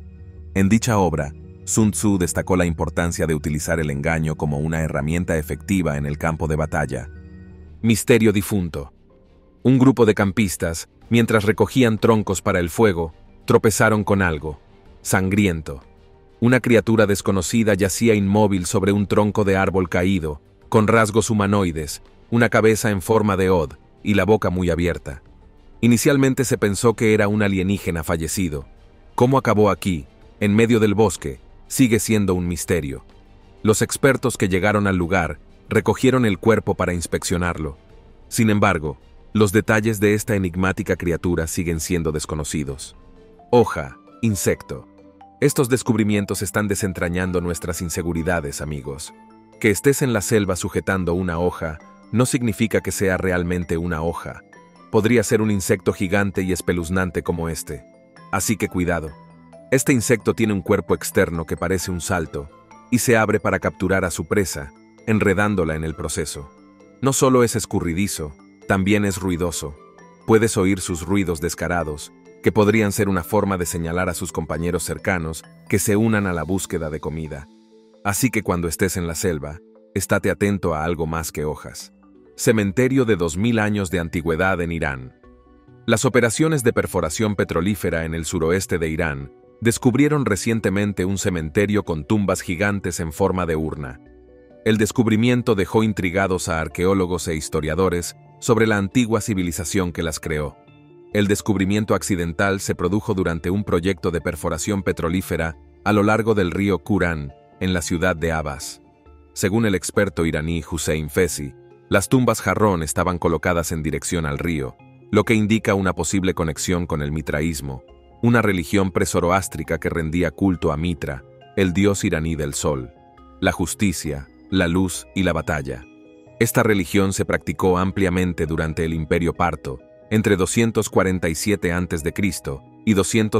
En dicha obra, Sun Tzu destacó la importancia de utilizar el engaño como una herramienta efectiva en el campo de batalla. Misterio difunto. Un grupo de campistas, mientras recogían troncos para el fuego, tropezaron con algo sangriento. Una criatura desconocida yacía inmóvil sobre un tronco de árbol caído, con rasgos humanoides, una cabeza en forma de hoz y la boca muy abierta. Inicialmente se pensó que era un alienígena fallecido. ¿Cómo acabó aquí, en medio del bosque? Sigue siendo un misterio. Los expertos que llegaron al lugar recogieron el cuerpo para inspeccionarlo. Sin embargo, los detalles de esta enigmática criatura siguen siendo desconocidos. Hoja, insecto. Estos descubrimientos están desentrañando nuestras inseguridades, amigos. Que estés en la selva sujetando una hoja no significa que sea realmente una hoja. Podría ser un insecto gigante y espeluznante como este. Así que cuidado. Este insecto tiene un cuerpo externo que parece un salto y se abre para capturar a su presa, enredándola en el proceso. No solo es escurridizo, también es ruidoso. Puedes oír sus ruidos descarados, que podrían ser una forma de señalar a sus compañeros cercanos que se unan a la búsqueda de comida. Así que cuando estés en la selva, estate atento a algo más que hojas. Cementerio de 2000 años de antigüedad en Irán. Las operaciones de perforación petrolífera en el suroeste de Irán descubrieron recientemente un cementerio con tumbas gigantes en forma de urna. El descubrimiento dejó intrigados a arqueólogos e historiadores sobre la antigua civilización que las creó. El descubrimiento accidental se produjo durante un proyecto de perforación petrolífera a lo largo del río Kurán, en la ciudad de Abbas. Según el experto iraní Hussein Fesi, las tumbas jarrón estaban colocadas en dirección al río, lo que indica una posible conexión con el mitraísmo, una religión prezoroástrica que rendía culto a Mitra, el dios iraní del sol, la justicia, la luz y la batalla. Esta religión se practicó ampliamente durante el Imperio Parto, entre 247 a.C. y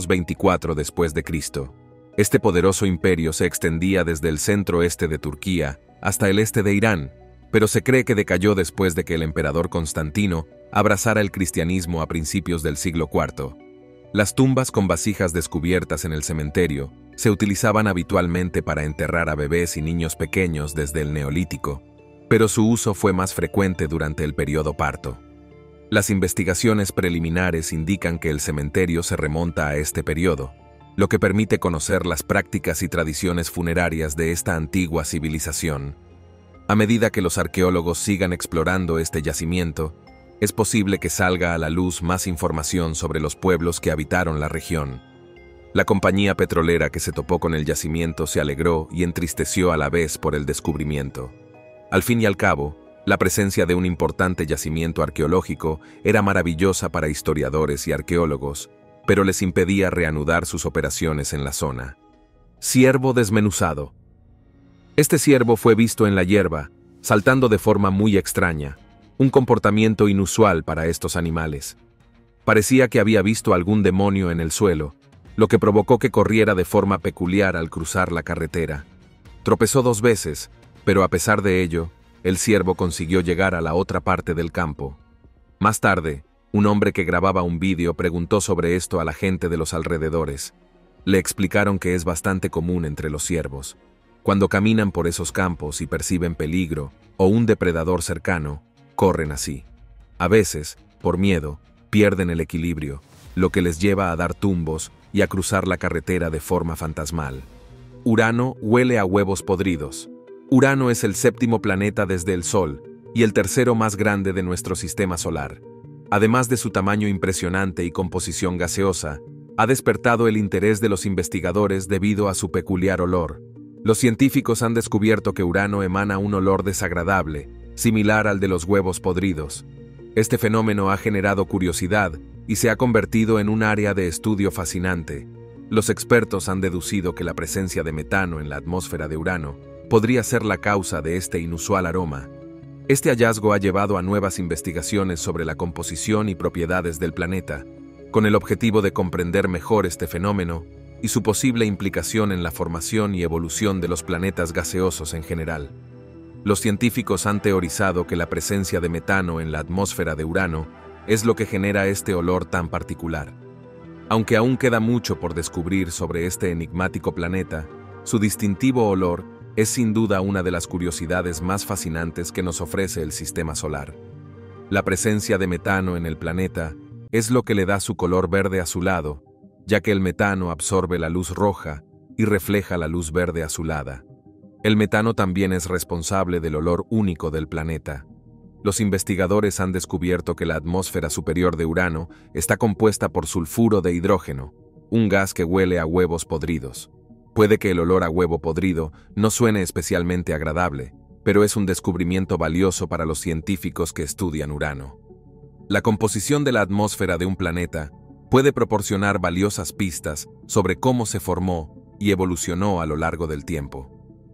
224 después de Cristo. Este poderoso imperio se extendía desde el centro-este de Turquía hasta el este de Irán, pero se cree que decayó después de que el emperador Constantino abrazara el cristianismo a principios del siglo IV. Las tumbas con vasijas descubiertas en el cementerio se utilizaban habitualmente para enterrar a bebés y niños pequeños desde el Neolítico, pero su uso fue más frecuente durante el periodo Parto. Las investigaciones preliminares indican que el cementerio se remonta a este periodo, lo que permite conocer las prácticas y tradiciones funerarias de esta antigua civilización. A medida que los arqueólogos sigan explorando este yacimiento, es posible que salga a la luz más información sobre los pueblos que habitaron la región. La compañía petrolera que se topó con el yacimiento se alegró y entristeció a la vez por el descubrimiento. Al fin y al cabo, la presencia de un importante yacimiento arqueológico era maravillosa para historiadores y arqueólogos, pero les impedía reanudar sus operaciones en la zona. Ciervo desmenuzado. Este ciervo fue visto en la hierba, saltando de forma muy extraña, un comportamiento inusual para estos animales. Parecía que había visto algún demonio en el suelo, lo que provocó que corriera de forma peculiar al cruzar la carretera. Tropezó 2 veces, pero a pesar de ello, el ciervo consiguió llegar a la otra parte del campo. Más tarde, un hombre que grababa un vídeo preguntó sobre esto a la gente de los alrededores. Le explicaron que es bastante común entre los ciervos. Cuando caminan por esos campos y perciben peligro o un depredador cercano, corren así. A veces, por miedo, pierden el equilibrio, lo que les lleva a dar tumbos y a cruzar la carretera de forma fantasmal. Urano huele a huevos podridos. Urano es el 7º planeta desde el Sol y el 3º más grande de nuestro sistema solar. Además de su tamaño impresionante y composición gaseosa, ha despertado el interés de los investigadores debido a su peculiar olor. Los científicos han descubierto que Urano emana un olor desagradable, similar al de los huevos podridos. Este fenómeno ha generado curiosidad y se ha convertido en un área de estudio fascinante. Los expertos han deducido que la presencia de metano en la atmósfera de Urano podría ser la causa de este inusual aroma. Este hallazgo ha llevado a nuevas investigaciones sobre la composición y propiedades del planeta, con el objetivo de comprender mejor este fenómeno y su posible implicación en la formación y evolución de los planetas gaseosos en general. Los científicos han teorizado que la presencia de metano en la atmósfera de Urano es lo que genera este olor tan particular. Aunque aún queda mucho por descubrir sobre este enigmático planeta, su distintivo olor es sin duda una de las curiosidades más fascinantes que nos ofrece el sistema solar. La presencia de metano en el planeta es lo que le da su color verde azulado, ya que el metano absorbe la luz roja y refleja la luz verde azulada. El metano también es responsable del olor único del planeta. Los investigadores han descubierto que la atmósfera superior de Urano está compuesta por sulfuro de hidrógeno, un gas que huele a huevos podridos. Puede que el olor a huevo podrido no suene especialmente agradable, pero es un descubrimiento valioso para los científicos que estudian Urano. La composición de la atmósfera de un planeta puede proporcionar valiosas pistas sobre cómo se formó y evolucionó a lo largo del tiempo.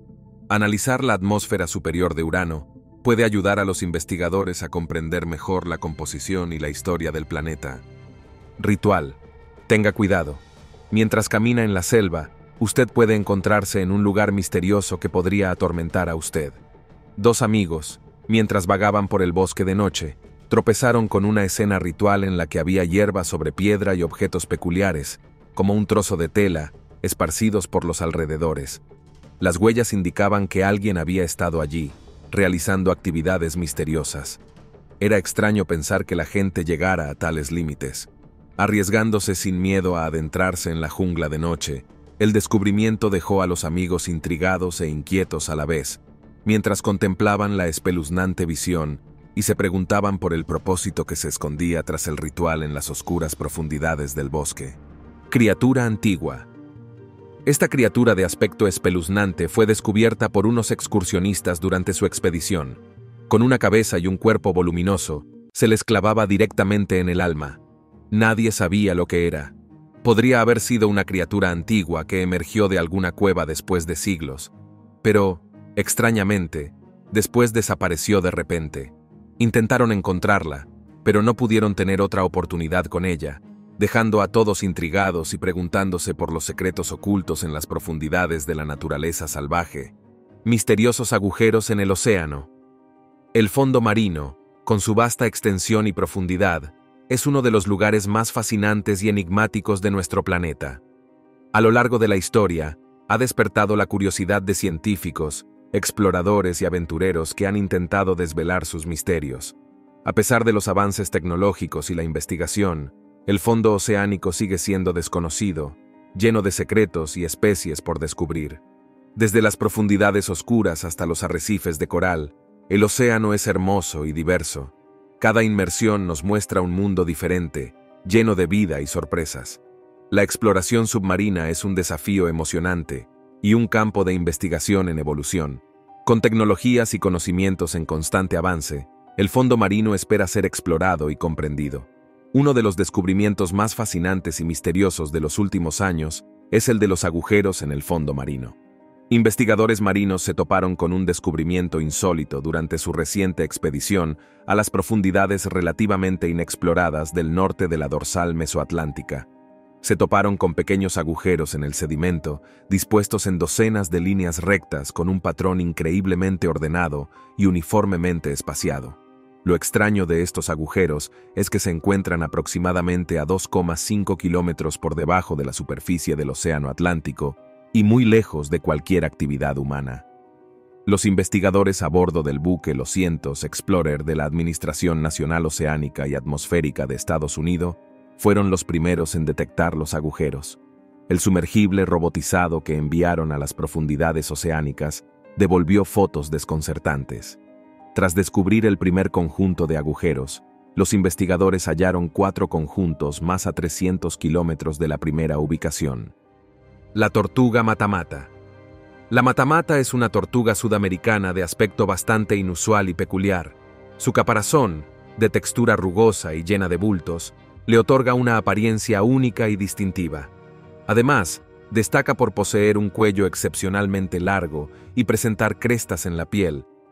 Analizar la atmósfera superior de Urano puede ayudar a los investigadores a comprender mejor la composición y la historia del planeta. Ritual. Tenga cuidado. Mientras camina en la selva, usted puede encontrarse en un lugar misterioso que podría atormentar a usted. Dos amigos, mientras vagaban por el bosque de noche, tropezaron con una escena ritual en la que había hierba sobre piedra y objetos peculiares, como un trozo de tela, esparcidos por los alrededores. Las huellas indicaban que alguien había estado allí, realizando actividades misteriosas. Era extraño pensar que la gente llegara a tales límites. Arriesgándose sin miedo a adentrarse en la jungla de noche, el descubrimiento dejó a los amigos intrigados e inquietos a la vez, mientras contemplaban la espeluznante visión y se preguntaban por el propósito que se escondía tras el ritual en las oscuras profundidades del bosque. Criatura antigua. Esta criatura de aspecto espeluznante fue descubierta por unos excursionistas durante su expedición. Con una cabeza y un cuerpo voluminoso, se les clavaba directamente en el alma. Nadie sabía lo que era. Podría haber sido una criatura antigua que emergió de alguna cueva después de siglos. Pero, extrañamente, después desapareció de repente. Intentaron encontrarla, pero no pudieron tener otra oportunidad con ella, dejando a todos intrigados y preguntándose por los secretos ocultos en las profundidades de la naturaleza salvaje. Misteriosos agujeros en el océano. El fondo marino, con su vasta extensión y profundidad, es uno de los lugares más fascinantes y enigmáticos de nuestro planeta. A lo largo de la historia, ha despertado la curiosidad de científicos, exploradores y aventureros que han intentado desvelar sus misterios. A pesar de los avances tecnológicos y la investigación, el fondo oceánico sigue siendo desconocido, lleno de secretos y especies por descubrir. Desde las profundidades oscuras hasta los arrecifes de coral, el océano es hermoso y diverso. Cada inmersión nos muestra un mundo diferente, lleno de vida y sorpresas. La exploración submarina es un desafío emocionante y un campo de investigación en evolución. Con tecnologías y conocimientos en constante avance, el fondo marino espera ser explorado y comprendido. Uno de los descubrimientos más fascinantes y misteriosos de los últimos años es el de los agujeros en el fondo marino. Investigadores marinos se toparon con un descubrimiento insólito durante su reciente expedición a las profundidades relativamente inexploradas del norte de la dorsal mesoatlántica. Se toparon con pequeños agujeros en el sedimento, dispuestos en docenas de líneas rectas con un patrón increíblemente ordenado y uniformemente espaciado. Lo extraño de estos agujeros es que se encuentran aproximadamente a 2,5 kilómetros por debajo de la superficie del Océano Atlántico y muy lejos de cualquier actividad humana. Los investigadores a bordo del buque Los Cientos Explorer de la Administración Nacional Oceánica y Atmosférica de Estados Unidos fueron los primeros en detectar los agujeros. El sumergible robotizado que enviaron a las profundidades oceánicas devolvió fotos desconcertantes. Tras descubrir el primer conjunto de agujeros, los investigadores hallaron 4 conjuntos más a 300 kilómetros de la primera ubicación. La tortuga matamata. La matamata es una tortuga sudamericana de aspecto bastante inusual y peculiar. Su caparazón, de textura rugosa y llena de bultos, le otorga una apariencia única y distintiva. Además, destaca por poseer un cuello excepcionalmente largo y presentar crestas en la piel,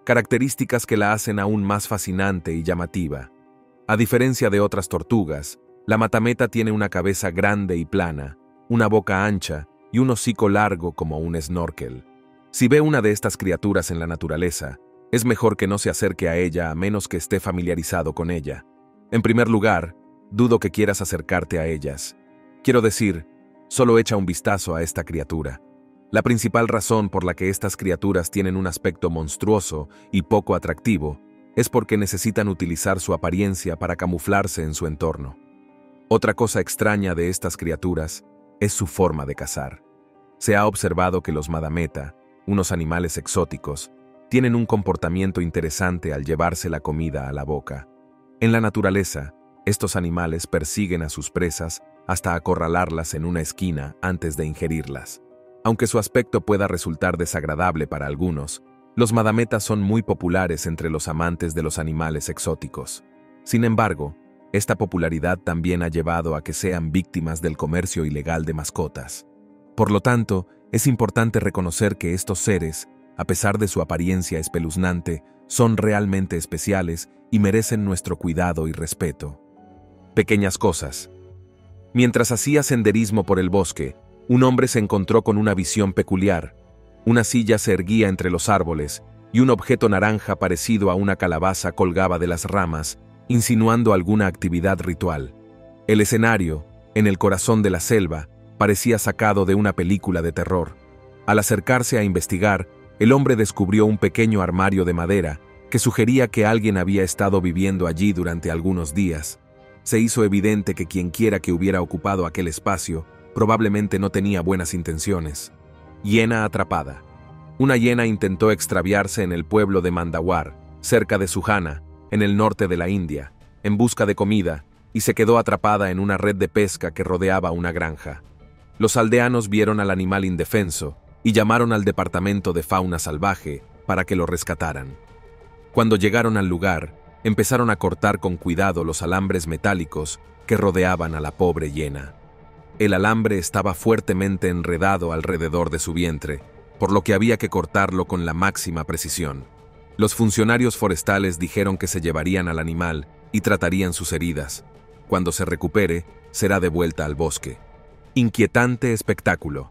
características que la hacen aún más fascinante y llamativa. A diferencia de otras tortugas, la matameta tiene una cabeza grande y plana, una boca ancha y un hocico largo como un snorkel. Si ve una de estas criaturas en la naturaleza, es mejor que no se acerque a ella a menos que esté familiarizado con ella. En primer lugar, dudo que quieras acercarte a ellas. Quiero decir, solo echa un vistazo a esta criatura. La principal razón por la que estas criaturas tienen un aspecto monstruoso y poco atractivo es porque necesitan utilizar su apariencia para camuflarse en su entorno. Otra cosa extraña de estas criaturas es su forma de cazar. Se ha observado que los madameta, unos animales exóticos, tienen un comportamiento interesante al llevarse la comida a la boca. En la naturaleza, estos animales persiguen a sus presas hasta acorralarlas en una esquina antes de ingerirlas. Aunque su aspecto pueda resultar desagradable para algunos, los madametas son muy populares entre los amantes de los animales exóticos. Sin embargo, esta popularidad también ha llevado a que sean víctimas del comercio ilegal de mascotas. Por lo tanto, es importante reconocer que estos seres, a pesar de su apariencia espeluznante, son realmente especiales y merecen nuestro cuidado y respeto. Pequeñas cosas. Mientras hacía senderismo por el bosque, un hombre se encontró con una visión peculiar. Una silla se erguía entre los árboles y un objeto naranja parecido a una calabaza colgaba de las ramas, insinuando alguna actividad ritual. El escenario, en el corazón de la selva, parecía sacado de una película de terror. Al acercarse a investigar, el hombre descubrió un pequeño armario de madera que sugería que alguien había estado viviendo allí durante algunos días. Se hizo evidente que quienquiera que hubiera ocupado aquel espacio probablemente no tenía buenas intenciones. Hiena atrapada. Una hiena intentó extraviarse en el pueblo de Mandawar, cerca de Sujana, en el norte de la India, en busca de comida, y se quedó atrapada en una red de pesca que rodeaba una granja. Los aldeanos vieron al animal indefenso y llamaron al departamento de fauna salvaje para que lo rescataran. Cuando llegaron al lugar, empezaron a cortar con cuidado los alambres metálicos que rodeaban a la pobre hiena. El alambre estaba fuertemente enredado alrededor de su vientre, por lo que había que cortarlo con la máxima precisión. Los funcionarios forestales dijeron que se llevarían al animal y tratarían sus heridas. Cuando se recupere, será devuelta al bosque. Inquietante espectáculo.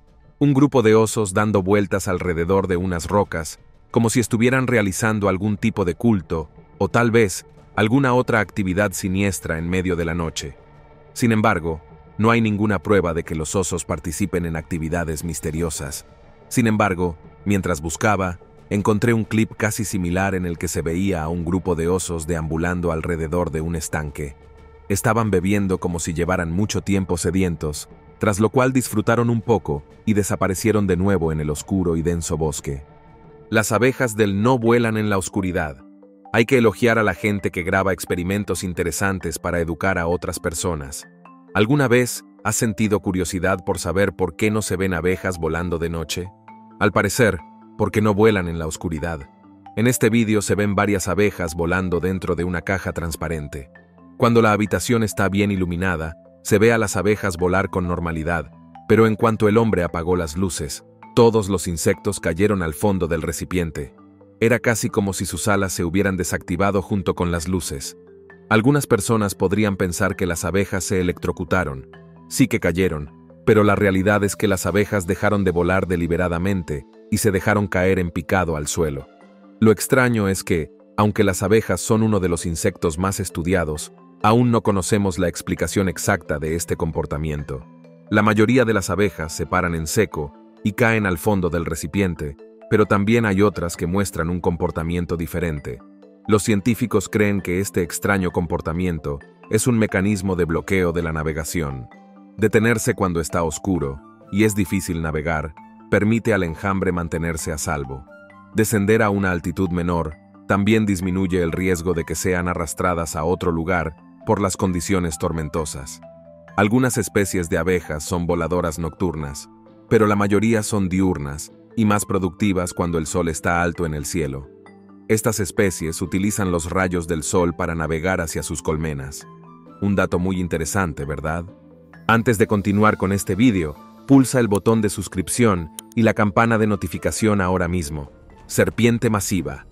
Un grupo de osos dando vueltas alrededor de unas rocas, como si estuvieran realizando algún tipo de culto, o tal vez alguna otra actividad siniestra en medio de la noche. Sin embargo, no hay ninguna prueba de que los osos participen en actividades misteriosas. Sin embargo, mientras buscaba, encontré un clip casi similar en el que se veía a un grupo de osos deambulando alrededor de un estanque. Estaban bebiendo como si llevaran mucho tiempo sedientos, tras lo cual disfrutaron un poco y desaparecieron de nuevo en el oscuro y denso bosque. Las abejas del no vuelan en la oscuridad. Hay que elogiar a la gente que graba experimentos interesantes para educar a otras personas. ¿Alguna vez has sentido curiosidad por saber por qué no se ven abejas volando de noche? Al parecer, porque no vuelan en la oscuridad. En este vídeo se ven varias abejas volando dentro de una caja transparente. Cuando la habitación está bien iluminada, se ve a las abejas volar con normalidad, pero en cuanto el hombre apagó las luces, todos los insectos cayeron al fondo del recipiente. Era casi como si sus alas se hubieran desactivado junto con las luces. Algunas personas podrían pensar que las abejas se electrocutaron. Sí que cayeron, pero la realidad es que las abejas dejaron de volar deliberadamente y se dejaron caer en picado al suelo. Lo extraño es que, aunque las abejas son uno de los insectos más estudiados, aún no conocemos la explicación exacta de este comportamiento. La mayoría de las abejas se paran en seco y caen al fondo del recipiente, pero también hay otras que muestran un comportamiento diferente. Los científicos creen que este extraño comportamiento es un mecanismo de bloqueo de la navegación. Detenerse cuando está oscuro y es difícil navegar permite al enjambre mantenerse a salvo. Descender a una altitud menor también disminuye el riesgo de que sean arrastradas a otro lugar por las condiciones tormentosas. Algunas especies de abejas son voladoras nocturnas, pero la mayoría son diurnas y más productivas cuando el sol está alto en el cielo. Estas especies utilizan los rayos del sol para navegar hacia sus colmenas. Un dato muy interesante, ¿verdad? Antes de continuar con este vídeo, pulsa el botón de suscripción y la campana de notificación ahora mismo. Serpiente masiva.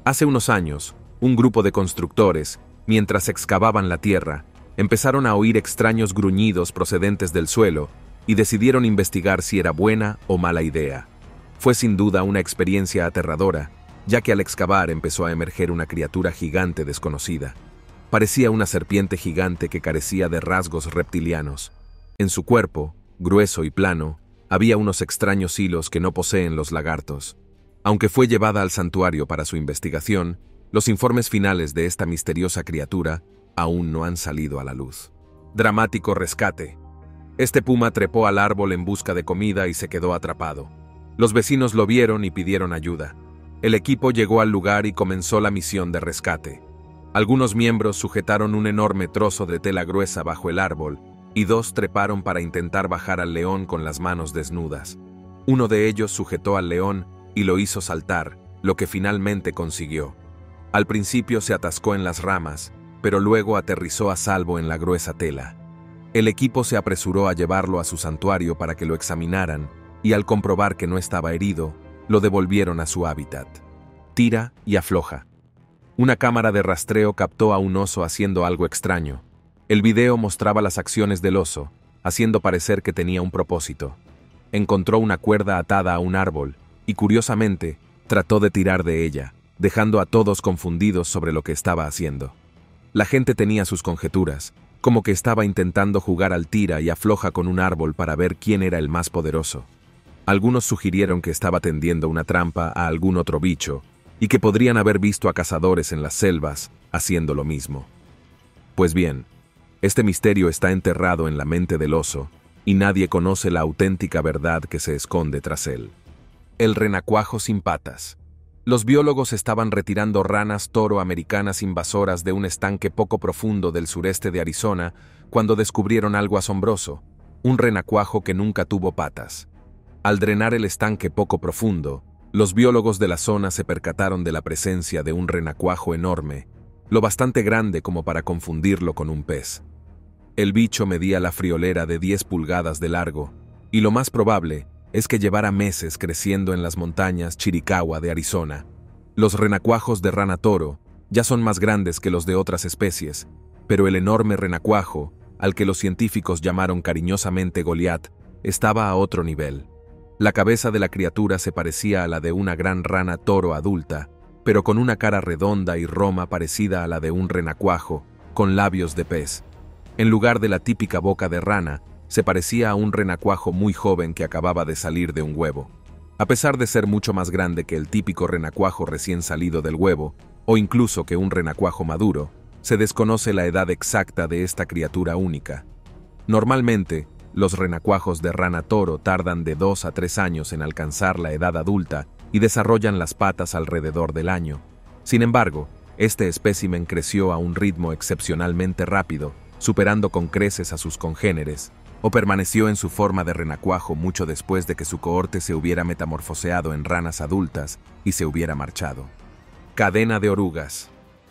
Hace unos años, un grupo de constructores, mientras excavaban la tierra, empezaron a oír extraños gruñidos procedentes del suelo y decidieron investigar si era buena o mala idea. Fue sin duda una experiencia aterradora, ya que al excavar empezó a emerger una criatura gigante desconocida. Parecía una serpiente gigante que carecía de rasgos reptilianos. En su cuerpo, grueso y plano, había unos extraños hilos que no poseen los lagartos. Aunque fue llevada al santuario para su investigación, los informes finales de esta misteriosa criatura aún no han salido a la luz. Dramático rescate. Este puma trepó al árbol en busca de comida y se quedó atrapado. Los vecinos lo vieron y pidieron ayuda. El equipo llegó al lugar y comenzó la misión de rescate. Algunos miembros sujetaron un enorme trozo de tela gruesa bajo el árbol y dos treparon para intentar bajar al león con las manos desnudas. Uno de ellos sujetó al león y lo hizo saltar, lo que finalmente consiguió. Al principio se atascó en las ramas, pero luego aterrizó a salvo en la gruesa tela. El equipo se apresuró a llevarlo a su santuario para que lo examinaran y al comprobar que no estaba herido, lo devolvieron a su hábitat. Tira y afloja. Una cámara de rastreo captó a un oso haciendo algo extraño. El video mostraba las acciones del oso, haciendo parecer que tenía un propósito. Encontró una cuerda atada a un árbol y, curiosamente, trató de tirar de ella, dejando a todos confundidos sobre lo que estaba haciendo. La gente tenía sus conjeturas, como que estaba intentando jugar al tira y afloja con un árbol para ver quién era el más poderoso. Algunos sugirieron que estaba tendiendo una trampa a algún otro bicho y que podrían haber visto a cazadores en las selvas haciendo lo mismo. Pues bien, este misterio está enterrado en la mente del oso y nadie conoce la auténtica verdad que se esconde tras él. El renacuajo sin patas. Los biólogos estaban retirando ranas toro americanas invasoras de un estanque poco profundo del sureste de Arizona cuando descubrieron algo asombroso, un renacuajo que nunca tuvo patas. Al drenar el estanque poco profundo, los biólogos de la zona se percataron de la presencia de un renacuajo enorme, lo bastante grande como para confundirlo con un pez. El bicho medía la friolera de 10 pulgadas de largo, y lo más probable es que llevara meses creciendo en las montañas Chiricahua de Arizona. Los renacuajos de rana toro ya son más grandes que los de otras especies, pero el enorme renacuajo, al que los científicos llamaron cariñosamente Goliat, estaba a otro nivel. La cabeza de la criatura se parecía a la de una gran rana toro adulta, pero con una cara redonda y roma parecida a la de un renacuajo, con labios de pez. En lugar de la típica boca de rana, se parecía a un renacuajo muy joven que acababa de salir de un huevo. A pesar de ser mucho más grande que el típico renacuajo recién salido del huevo, o incluso que un renacuajo maduro, se desconoce la edad exacta de esta criatura única. Normalmente, los renacuajos de rana toro tardan de 2 a 3 años en alcanzar la edad adulta y desarrollan las patas alrededor del año. Sin embargo, este espécimen creció a un ritmo excepcionalmente rápido, superando con creces a sus congéneres, o permaneció en su forma de renacuajo mucho después de que su cohorte se hubiera metamorfoseado en ranas adultas y se hubiera marchado. Cadena de orugas.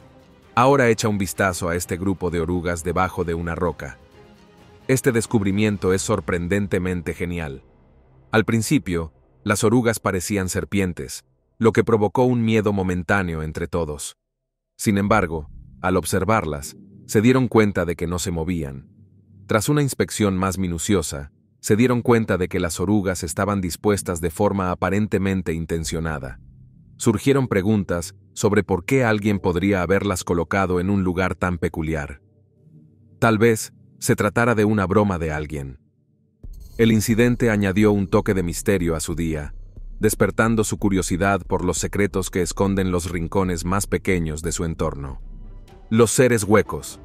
Ahora echa un vistazo a este grupo de orugas debajo de una roca. Este descubrimiento es sorprendentemente genial. Al principio, las orugas parecían serpientes, lo que provocó un miedo momentáneo entre todos. Sin embargo, al observarlas, se dieron cuenta de que no se movían. Tras una inspección más minuciosa, se dieron cuenta de que las orugas estaban dispuestas de forma aparentemente intencionada. Surgieron preguntas sobre por qué alguien podría haberlas colocado en un lugar tan peculiar. Tal vez se tratara de una broma de alguien. El incidente añadió un toque de misterio a su día, despertando su curiosidad por los secretos que esconden los rincones más pequeños de su entorno. Los seres huecos.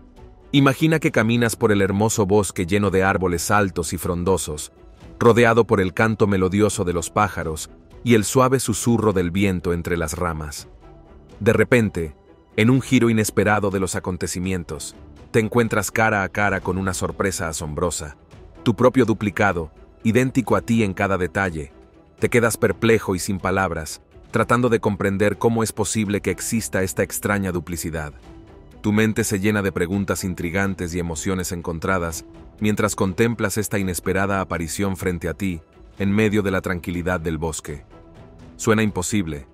Imagina que caminas por el hermoso bosque lleno de árboles altos y frondosos, rodeado por el canto melodioso de los pájaros y el suave susurro del viento entre las ramas. De repente, en un giro inesperado de los acontecimientos, te encuentras cara a cara con una sorpresa asombrosa. Tu propio duplicado, idéntico a ti en cada detalle. Te quedas perplejo y sin palabras, tratando de comprender cómo es posible que exista esta extraña duplicidad. Tu mente se llena de preguntas intrigantes y emociones encontradas mientras contemplas esta inesperada aparición frente a ti, en medio de la tranquilidad del bosque. Suena imposible,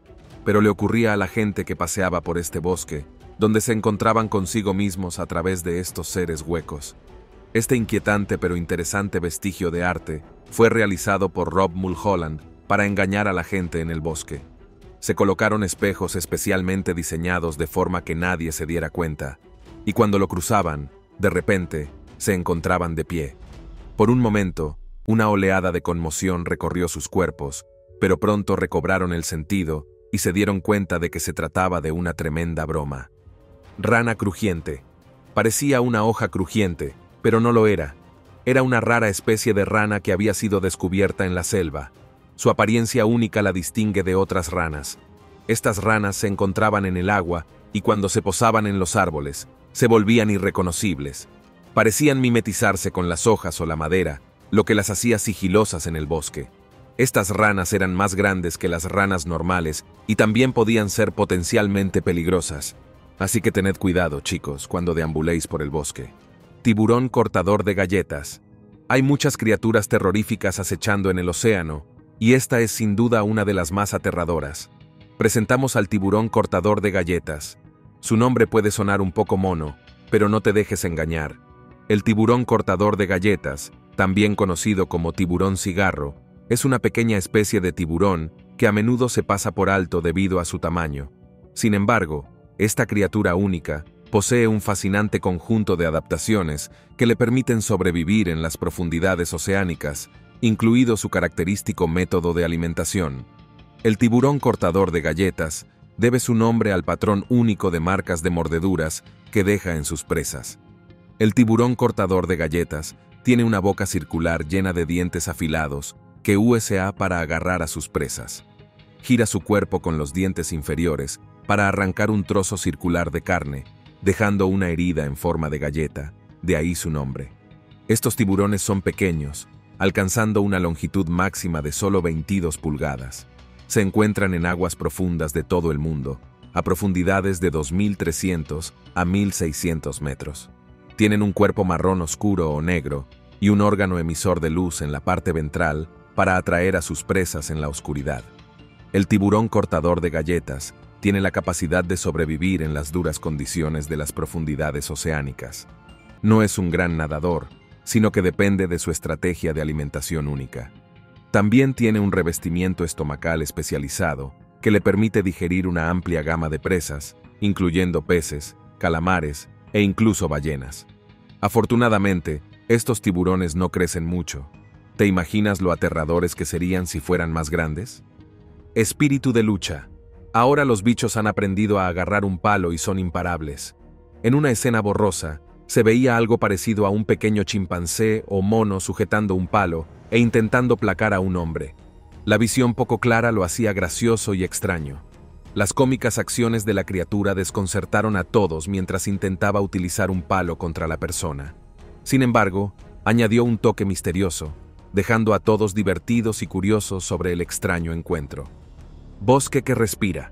pero le ocurría a la gente que paseaba por este bosque, donde se encontraban consigo mismos a través de estos seres huecos. Este inquietante pero interesante vestigio de arte fue realizado por Rob Mulholland para engañar a la gente en el bosque. Se colocaron espejos especialmente diseñados de forma que nadie se diera cuenta, y cuando lo cruzaban, de repente, se encontraban de pie. Por un momento, una oleada de conmoción recorrió sus cuerpos, pero pronto recobraron el sentido y se dieron cuenta de que se trataba de una tremenda broma. Rana crujiente. Parecía una hoja crujiente, pero no lo era. Era una rara especie de rana que había sido descubierta en la selva. Su apariencia única la distingue de otras ranas. Estas ranas se encontraban en el agua y cuando se posaban en los árboles, se volvían irreconocibles. Parecían mimetizarse con las hojas o la madera, lo que las hacía sigilosas en el bosque. Estas ranas eran más grandes que las ranas normales y también podían ser potencialmente peligrosas. Así que tened cuidado, chicos, cuando deambuléis por el bosque. Tiburón cortador de galletas. Hay muchas criaturas terroríficas acechando en el océano, y esta es sin duda una de las más aterradoras. Presentamos al tiburón cortador de galletas. Su nombre puede sonar un poco mono, pero no te dejes engañar. El tiburón cortador de galletas, también conocido como tiburón cigarro, es una pequeña especie de tiburón que a menudo se pasa por alto debido a su tamaño. Sin embargo, esta criatura única posee un fascinante conjunto de adaptaciones que le permiten sobrevivir en las profundidades oceánicas, incluido su característico método de alimentación. El tiburón cortador de galletas debe su nombre al patrón único de marcas de mordeduras que deja en sus presas. El tiburón cortador de galletas tiene una boca circular llena de dientes afilados que usa para agarrar a sus presas. Gira su cuerpo con los dientes inferiores para arrancar un trozo circular de carne, dejando una herida en forma de galleta, de ahí su nombre. Estos tiburones son pequeños, alcanzando una longitud máxima de solo 22 pulgadas. Se encuentran en aguas profundas de todo el mundo, a profundidades de 2.300 a 1.600 metros. Tienen un cuerpo marrón oscuro o negro y un órgano emisor de luz en la parte ventral para atraer a sus presas en la oscuridad. El tiburón cortador de galletas tiene la capacidad de sobrevivir en las duras condiciones de las profundidades oceánicas. No es un gran nadador, sino que depende de su estrategia de alimentación única. También tiene un revestimiento estomacal especializado que le permite digerir una amplia gama de presas, incluyendo peces, calamares e incluso ballenas. Afortunadamente, estos tiburones no crecen mucho. ¿Te imaginas lo aterradores que serían si fueran más grandes? Espíritu de lucha. Ahora los bichos han aprendido a agarrar un palo y son imparables. En una escena borrosa, se veía algo parecido a un pequeño chimpancé o mono sujetando un palo e intentando placar a un hombre. La visión poco clara lo hacía gracioso y extraño. Las cómicas acciones de la criatura desconcertaron a todos mientras intentaba utilizar un palo contra la persona. Sin embargo, añadió un toque misterioso, dejando a todos divertidos y curiosos sobre el extraño encuentro. Bosque que respira.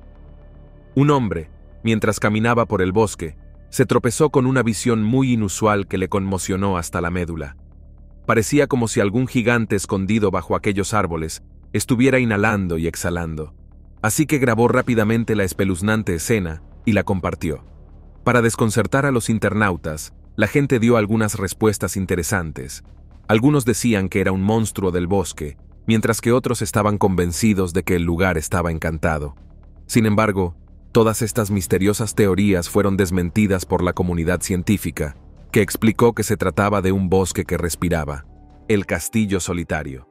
Un hombre, mientras caminaba por el bosque, se tropezó con una visión muy inusual que le conmocionó hasta la médula. Parecía como si algún gigante escondido bajo aquellos árboles estuviera inhalando y exhalando. Así que grabó rápidamente la espeluznante escena y la compartió. Para desconcertar a los internautas, la gente dio algunas respuestas interesantes. Algunos decían que era un monstruo del bosque, mientras que otros estaban convencidos de que el lugar estaba encantado. Sin embargo, todas estas misteriosas teorías fueron desmentidas por la comunidad científica, que explicó que se trataba de un bosque que respiraba, el castillo solitario.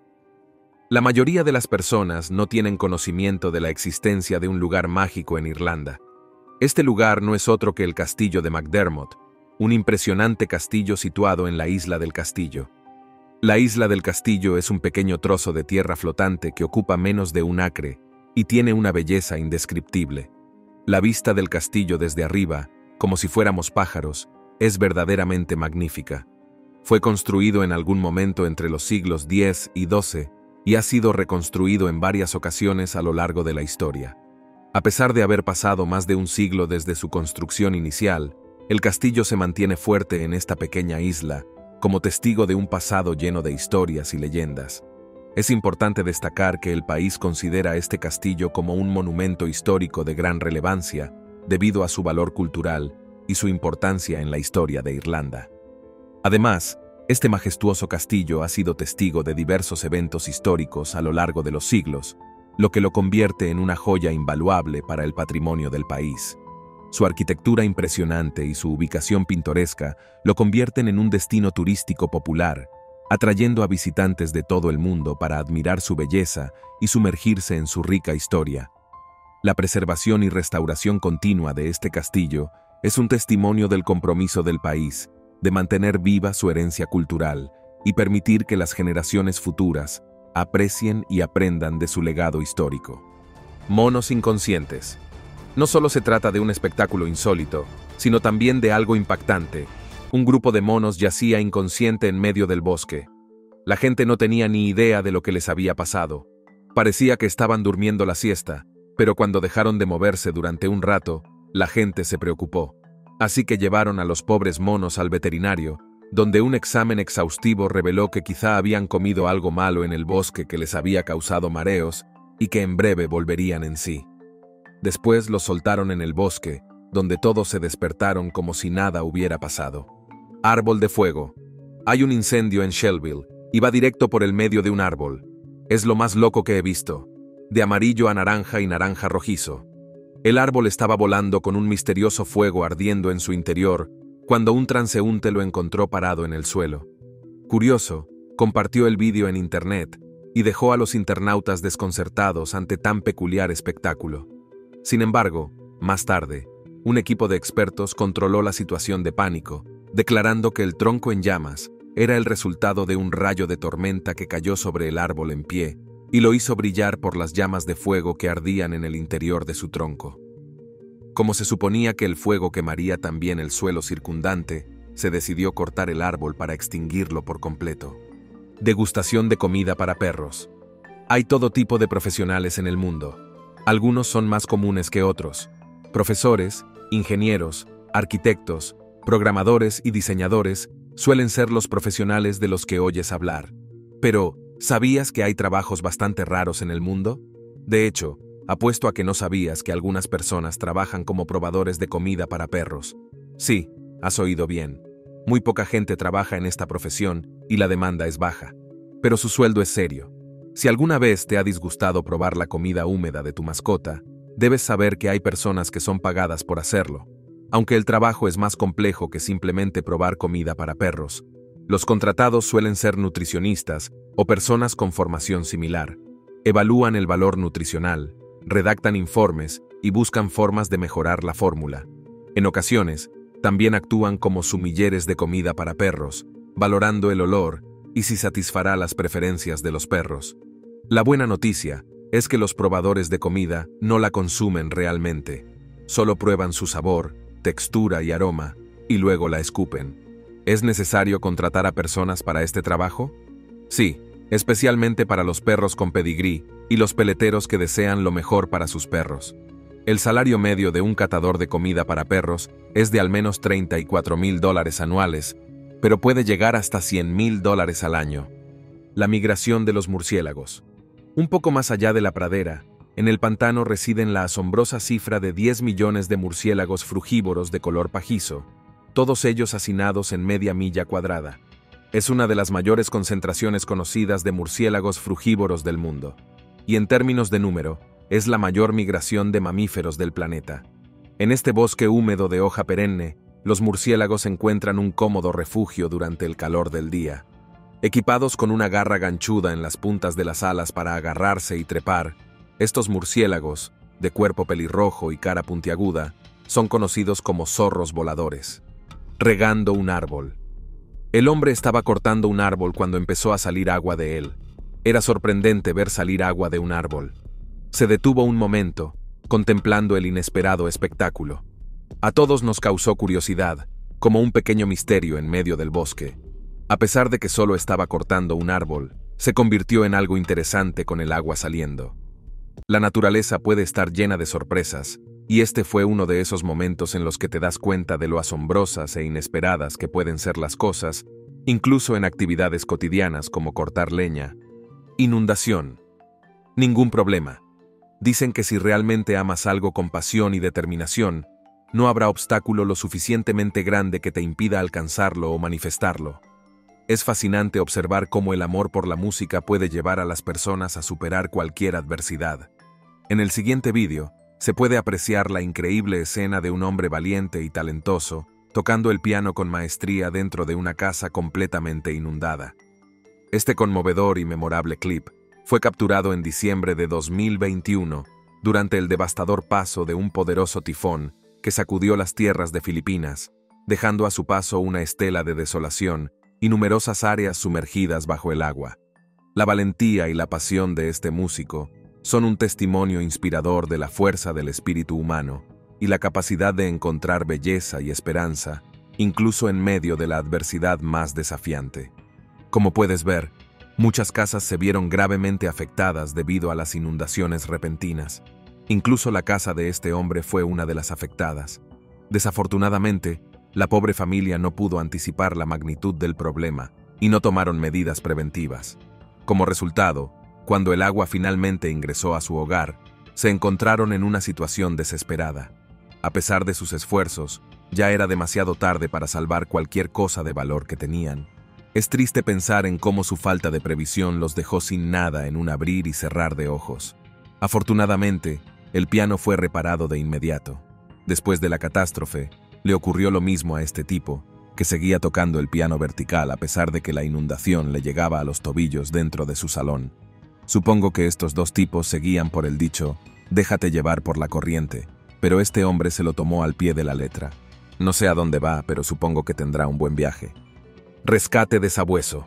La mayoría de las personas no tienen conocimiento de la existencia de un lugar mágico en Irlanda. Este lugar no es otro que el castillo de McDermott, un impresionante castillo situado en la isla del Castillo. La isla del Castillo es un pequeño trozo de tierra flotante que ocupa menos de un acre y tiene una belleza indescriptible. La vista del castillo desde arriba, como si fuéramos pájaros, es verdaderamente magnífica. Fue construido en algún momento entre los siglos X y XII y ha sido reconstruido en varias ocasiones a lo largo de la historia. A pesar de haber pasado más de un siglo desde su construcción inicial, el castillo se mantiene fuerte en esta pequeña isla, como testigo de un pasado lleno de historias y leyendas. Es importante destacar que el país considera este castillo como un monumento histórico de gran relevancia debido a su valor cultural y su importancia en la historia de Irlanda. Además, este majestuoso castillo ha sido testigo de diversos eventos históricos a lo largo de los siglos, lo que lo convierte en una joya invaluable para el patrimonio del país. Su arquitectura impresionante y su ubicación pintoresca lo convierten en un destino turístico popular, atrayendo a visitantes de todo el mundo para admirar su belleza y sumergirse en su rica historia. La preservación y restauración continua de este castillo es un testimonio del compromiso del país de mantener viva su herencia cultural y permitir que las generaciones futuras aprecien y aprendan de su legado histórico. Monos inconscientes. No solo se trata de un espectáculo insólito, sino también de algo impactante. Un grupo de monos yacía inconsciente en medio del bosque. La gente no tenía ni idea de lo que les había pasado. Parecía que estaban durmiendo la siesta, pero cuando dejaron de moverse durante un rato, la gente se preocupó. Así que llevaron a los pobres monos al veterinario, donde un examen exhaustivo reveló que quizá habían comido algo malo en el bosque que les había causado mareos y que en breve volverían en sí. Después los soltaron en el bosque, donde todos se despertaron como si nada hubiera pasado. Árbol de fuego. Hay un incendio en Shelbyville y va directo por el medio de un árbol. Es lo más loco que he visto. De amarillo a naranja y naranja rojizo. El árbol estaba volando con un misterioso fuego ardiendo en su interior cuando un transeúnte lo encontró parado en el suelo. Curioso, compartió el vídeo en internet y dejó a los internautas desconcertados ante tan peculiar espectáculo. Sin embargo, más tarde, un equipo de expertos controló la situación de pánico, declarando que el tronco en llamas era el resultado de un rayo de tormenta que cayó sobre el árbol en pie y lo hizo brillar por las llamas de fuego que ardían en el interior de su tronco. Como se suponía que el fuego quemaría también el suelo circundante, se decidió cortar el árbol para extinguirlo por completo. Degustación de comida para perros. Hay todo tipo de profesionales en el mundo. Algunos son más comunes que otros. Profesores, ingenieros, arquitectos, programadores y diseñadores suelen ser los profesionales de los que oyes hablar. Pero, ¿sabías que hay trabajos bastante raros en el mundo? De hecho, apuesto a que no sabías que algunas personas trabajan como probadores de comida para perros. Sí, has oído bien. Muy poca gente trabaja en esta profesión y la demanda es baja. Pero su sueldo es serio. Si alguna vez te ha disgustado probar la comida húmeda de tu mascota, debes saber que hay personas que son pagadas por hacerlo. Aunque el trabajo es más complejo que simplemente probar comida para perros, los contratados suelen ser nutricionistas o personas con formación similar. Evalúan el valor nutricional, redactan informes y buscan formas de mejorar la fórmula. En ocasiones, también actúan como sumilleres de comida para perros, valorando el olor y si satisfará las preferencias de los perros. La buena noticia es que los probadores de comida no la consumen realmente. Solo prueban su sabor, textura y aroma, y luego la escupen. ¿Es necesario contratar a personas para este trabajo? Sí, especialmente para los perros con pedigrí y los peleteros que desean lo mejor para sus perros. El salario medio de un catador de comida para perros es de al menos $34,000 anuales, pero puede llegar hasta $100,000 al año. La migración de los murciélagos. Un poco más allá de la pradera, en el pantano residen la asombrosa cifra de 10 millones de murciélagos frugívoros de color pajizo, todos ellos hacinados en media milla cuadrada. Es una de las mayores concentraciones conocidas de murciélagos frugívoros del mundo, y en términos de número, es la mayor migración de mamíferos del planeta. En este bosque húmedo de hoja perenne, los murciélagos encuentran un cómodo refugio durante el calor del día. Equipados con una garra ganchuda en las puntas de las alas para agarrarse y trepar, estos murciélagos, de cuerpo pelirrojo y cara puntiaguda, son conocidos como zorros voladores. Regando un árbol. El hombre estaba cortando un árbol cuando empezó a salir agua de él. Era sorprendente ver salir agua de un árbol. Se detuvo un momento, contemplando el inesperado espectáculo. A todos nos causó curiosidad, como un pequeño misterio en medio del bosque. A pesar de que solo estaba cortando un árbol, se convirtió en algo interesante con el agua saliendo. La naturaleza puede estar llena de sorpresas, y este fue uno de esos momentos en los que te das cuenta de lo asombrosas e inesperadas que pueden ser las cosas, incluso en actividades cotidianas como cortar leña. Inundación. Ningún problema. Dicen que si realmente amas algo con pasión y determinación, no habrá obstáculo lo suficientemente grande que te impida alcanzarlo o manifestarlo. Es fascinante observar cómo el amor por la música puede llevar a las personas a superar cualquier adversidad. En el siguiente vídeo, se puede apreciar la increíble escena de un hombre valiente y talentoso tocando el piano con maestría dentro de una casa completamente inundada. Este conmovedor y memorable clip fue capturado en diciembre de 2021 durante el devastador paso de un poderoso tifón que sacudió las tierras de Filipinas, dejando a su paso una estela de desolación y numerosas áreas sumergidas bajo el agua. La valentía y la pasión de este músico son un testimonio inspirador de la fuerza del espíritu humano y la capacidad de encontrar belleza y esperanza, incluso en medio de la adversidad más desafiante. Como puedes ver, muchas casas se vieron gravemente afectadas debido a las inundaciones repentinas. Incluso la casa de este hombre fue una de las afectadas. Desafortunadamente, la pobre familia no pudo anticipar la magnitud del problema y no tomaron medidas preventivas. Como resultado, cuando el agua finalmente ingresó a su hogar, se encontraron en una situación desesperada. A pesar de sus esfuerzos, ya era demasiado tarde para salvar cualquier cosa de valor que tenían. Es triste pensar en cómo su falta de previsión los dejó sin nada en un abrir y cerrar de ojos. Afortunadamente, el piano fue reparado de inmediato. Después de la catástrofe, le ocurrió lo mismo a este tipo, que seguía tocando el piano vertical a pesar de que la inundación le llegaba a los tobillos dentro de su salón. Supongo que estos dos tipos seguían por el dicho, déjate llevar por la corriente, pero este hombre se lo tomó al pie de la letra. No sé a dónde va, pero supongo que tendrá un buen viaje. Rescate de sabueso.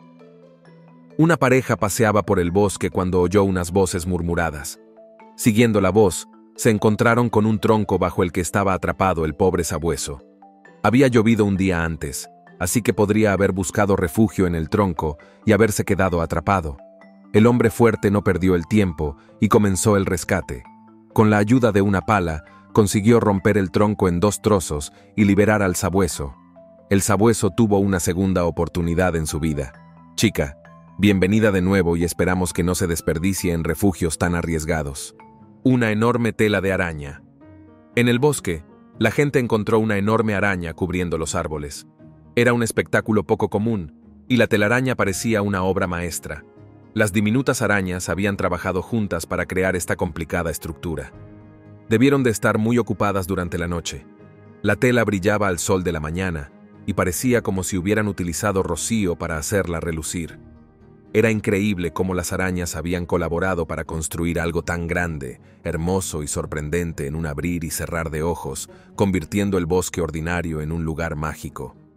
Una pareja paseaba por el bosque cuando oyó unas voces murmuradas. Siguiendo la voz, se encontraron con un tronco bajo el que estaba atrapado el pobre sabueso. Había llovido un día antes, así que podría haber buscado refugio en el tronco y haberse quedado atrapado. El hombre fuerte no perdió el tiempo y comenzó el rescate. Con la ayuda de una pala, consiguió romper el tronco en 2 trozos y liberar al sabueso. El sabueso tuvo una segunda oportunidad en su vida. Chica, bienvenida de nuevo y esperamos que no se desperdicie en refugios tan arriesgados. Una enorme tela de araña. En el bosque, la gente encontró una enorme araña cubriendo los árboles. Era un espectáculo poco común, y la telaraña parecía una obra maestra. Las diminutas arañas habían trabajado juntas para crear esta complicada estructura. Debieron de estar muy ocupadas durante la noche. La tela brillaba al sol de la mañana, y parecía como si hubieran utilizado rocío para hacerla relucir. Era increíble cómo las arañas habían colaborado para construir algo tan grande, hermoso y sorprendente en un abrir y cerrar de ojos, convirtiendo el bosque ordinario en un lugar mágico.